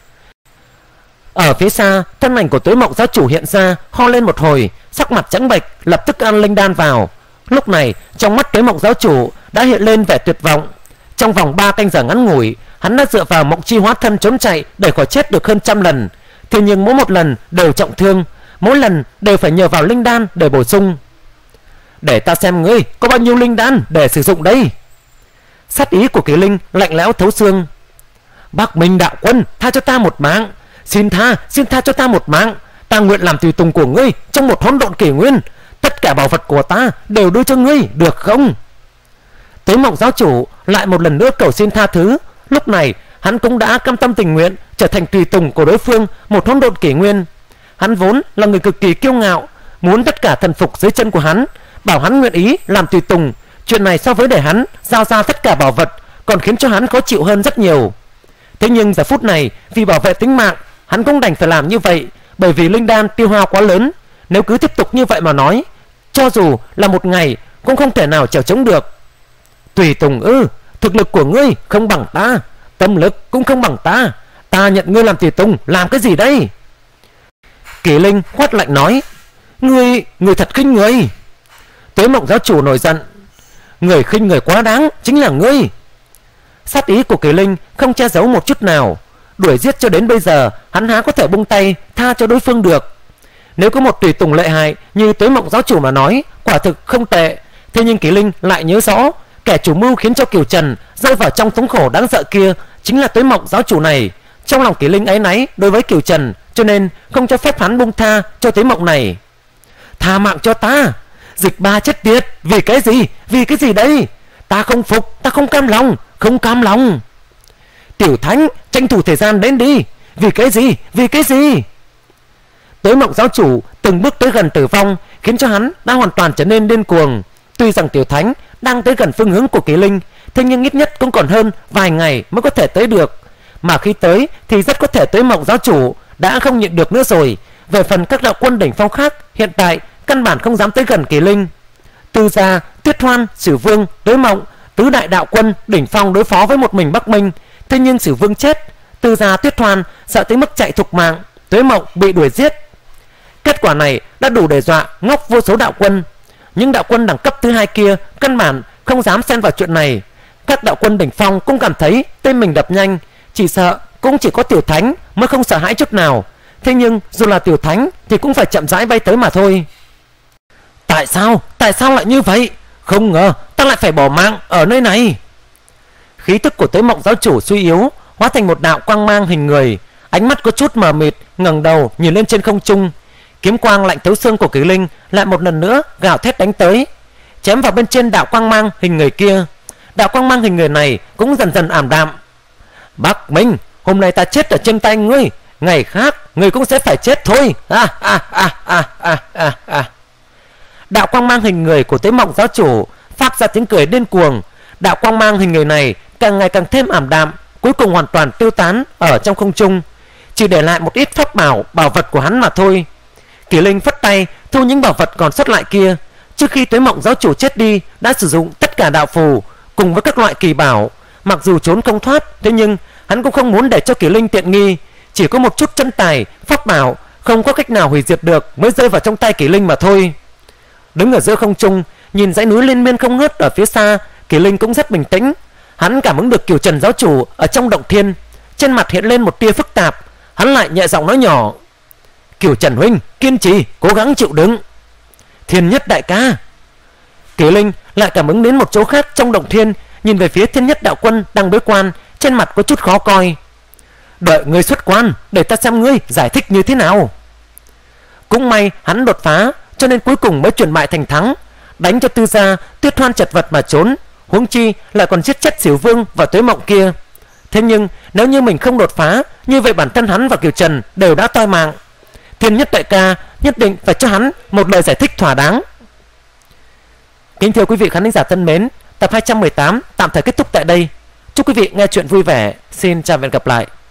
Ở phía xa, thân ảnh của Tuế Mộng giáo chủ hiện ra, ho lên một hồi, sắc mặt trắng bệch, lập tức ăn linh đan vào. Lúc này trong mắt Tuế Mộng giáo chủ đã hiện lên vẻ tuyệt vọng. Trong vòng ba canh giờ ngắn ngủi, hắn đã dựa vào Mộng Chi hóa thân trốn chạy để khỏi chết được hơn trăm lần. Thế nhưng mỗi một lần đều trọng thương, mỗi lần đều phải nhờ vào linh đan để bổ sung. Để ta xem ngươi có bao nhiêu linh đan để sử dụng đây. Sát ý của Kỷ Linh lạnh lẽo thấu xương. Bắc Minh đạo quân, tha cho ta một mạng. Xin tha, xin tha cho ta một mạng. Ta nguyện làm tùy tùng của ngươi trong một hỗn độn kỷ nguyên. Tất cả bảo vật của ta đều đưa cho ngươi, được không? Tuế Mộng giáo chủ lại một lần nữa cầu xin tha thứ. Lúc này hắn cũng đã cam tâm tình nguyện trở thành tùy tùng của đối phương một hỗn độn kỷ nguyên. Hắn vốn là người cực kỳ kiêu ngạo, muốn tất cả thần phục dưới chân của hắn, bảo hắn nguyện ý làm tùy tùng. Chuyện này so với để hắn giao ra tất cả bảo vật còn khiến cho hắn khó chịu hơn rất nhiều. Thế nhưng giờ phút này vì bảo vệ tính mạng, hắn cũng đành phải làm như vậy, bởi vì linh đan tiêu hao quá lớn. Nếu cứ tiếp tục như vậy mà nói, cho dù là một ngày cũng không thể nào chèo chống được. Tùy tùng ư? Thực lực của ngươi không bằng ta, tâm lực cũng không bằng ta, ta nhận ngươi làm tùy tùng làm cái gì đây? Kỷ Linh quát lạnh nói. Ngươi, ngươi thật khinh người. Tuế Mộng giáo chủ nổi giận. Người khinh người quá đáng chính là ngươi. Sát ý của Kỷ Linh không che giấu một chút nào. Đuổi giết cho đến bây giờ, hắn há có thể buông tay tha cho đối phương được. Nếu có một tùy tùng lợi hại như Tuế Mộng giáo chủ mà nói, quả thực không tệ. Thế nhưng Kỷ Linh lại nhớ rõ, kẻ chủ mưu khiến cho Kiều Trần rơi vào trong thống khổ đáng sợ kia chính là Tuế Mộng giáo chủ này. Trong lòng Kỷ Linh áy náy đối với Kiều Trần, cho nên không cho phép hắn buông tha cho Tuế Mộng này. Tha mạng cho ta. Dịch Ba chết tiệt. Vì cái gì? Vì cái gì đây? Ta không phục, ta không cam lòng, không cam lòng. Tiểu Thánh, tranh thủ thời gian đến đi. Vì cái gì? Vì cái gì? Tuế Mộng giáo chủ từng bước tới gần tử vong, khiến cho hắn đã hoàn toàn trở nên điên cuồng. Tuy rằng Tiểu Thánh đang tới gần phương hướng của Kỷ Linh, thế nhưng ít nhất cũng còn hơn vài ngày mới có thể tới được. Mà khi tới thì rất có thể Tuế Mộng giáo chủ đã không nhịn được nữa rồi. Về phần các đạo quân đỉnh phong khác, hiện tại căn bản không dám tới gần Kỷ Linh. Tư Gia, Tuyết Hoan, Sử Vương, Tuế Mộng, tứ đại đạo quân đỉnh phong đối phó với một mình Bắc Minh. Thế nhưng Sử Vương chết, Tư Gia, Tuyết Hoan sợ tới mức chạy thục mạng, Tuế Mộng bị đuổi giết. Kết quả này đã đủ để dọa ngốc vô số đạo quân. Những đạo quân đẳng cấp thứ hai kia căn bản không dám xen vào chuyện này. Các đạo quân đỉnh phong cũng cảm thấy tên mình đập nhanh, chỉ sợ cũng chỉ có Tiểu Thánh mới không sợ hãi chút nào. Thế nhưng dù là Tiểu Thánh thì cũng phải chậm rãi bay tới mà thôi. Tại sao? Tại sao lại như vậy? Không ngờ ta lại phải bỏ mạng ở nơi này. Khí tức của Tối Mộng giáo chủ suy yếu, hóa thành một đạo quang mang hình người, ánh mắt có chút mờ mịt, ngẩng đầu nhìn lên trên không trung. Kiếm quang lạnh thấu xương của Kỳ Linh lại một lần nữa gào thét đánh tới, chém vào bên trên đạo quang mang hình người kia. Đạo quang mang hình người này cũng dần dần ảm đạm. Bắc Minh, hôm nay ta chết ở trên tay ngươi, ngày khác ngươi cũng sẽ phải chết thôi. À, à, à, à, à, à, à. Đạo quang mang hình người của Tối Mộng giáo chủ phát ra tiếng cười điên cuồng. Đạo quang mang hình người này càng ngày càng thêm ảm đạm, cuối cùng hoàn toàn tiêu tán ở trong không trung, chỉ để lại một ít pháp bảo, bảo vật của hắn mà thôi. Kỳ Linh phất tay thu những bảo vật còn sót lại kia. Trước khi Tối Mộng giáo chủ chết đi, đã sử dụng tất cả đạo phù cùng với các loại kỳ bảo. Mặc dù trốn không thoát, thế nhưng hắn cũng không muốn để cho Kỳ Linh tiện nghi. Chỉ có một chút chân tài, pháp bảo không có cách nào hủy diệt được mới rơi vào trong tay Kỳ Linh mà thôi. Đứng ở giữa không trung, nhìn dãy núi liên miên không ngớt ở phía xa, Kỳ Linh cũng rất bình tĩnh. Hắn cảm ứng được Cửu Trần giáo chủ ở trong động thiên, trên mặt hiện lên một tia phức tạp. Hắn lại nhẹ giọng nói nhỏ: Cửu Trần huynh, kiên trì, cố gắng chịu đựng. Thiên Nhất đại ca. Kỳ Linh lại cảm ứng đến một chỗ khác trong động thiên, nhìn về phía Thiên Nhất đạo quân đang bế quan, trên mặt có chút khó coi. Đợi ngươi xuất quan để ta xem ngươi giải thích như thế nào. Cũng may hắn đột phá, cho nên cuối cùng mới chuyển bại thành thắng, đánh cho Tư gia Tuyết Hoan chật vật mà trốn, huống chi lại còn giết chết Xỉu Vương và Tuế Mộng kia. Thế nhưng nếu như mình không đột phá, như vậy bản thân hắn và Kiều Trần đều đã toi mạng. Thiên Nhất đại ca nhất định phải cho hắn một lời giải thích thỏa đáng. Kính thưa quý vị khán giả thân mến, tập hai trăm mười tám tạm thời kết thúc tại đây. Chúc quý vị nghe chuyện vui vẻ. Xin chào và hẹn gặp lại.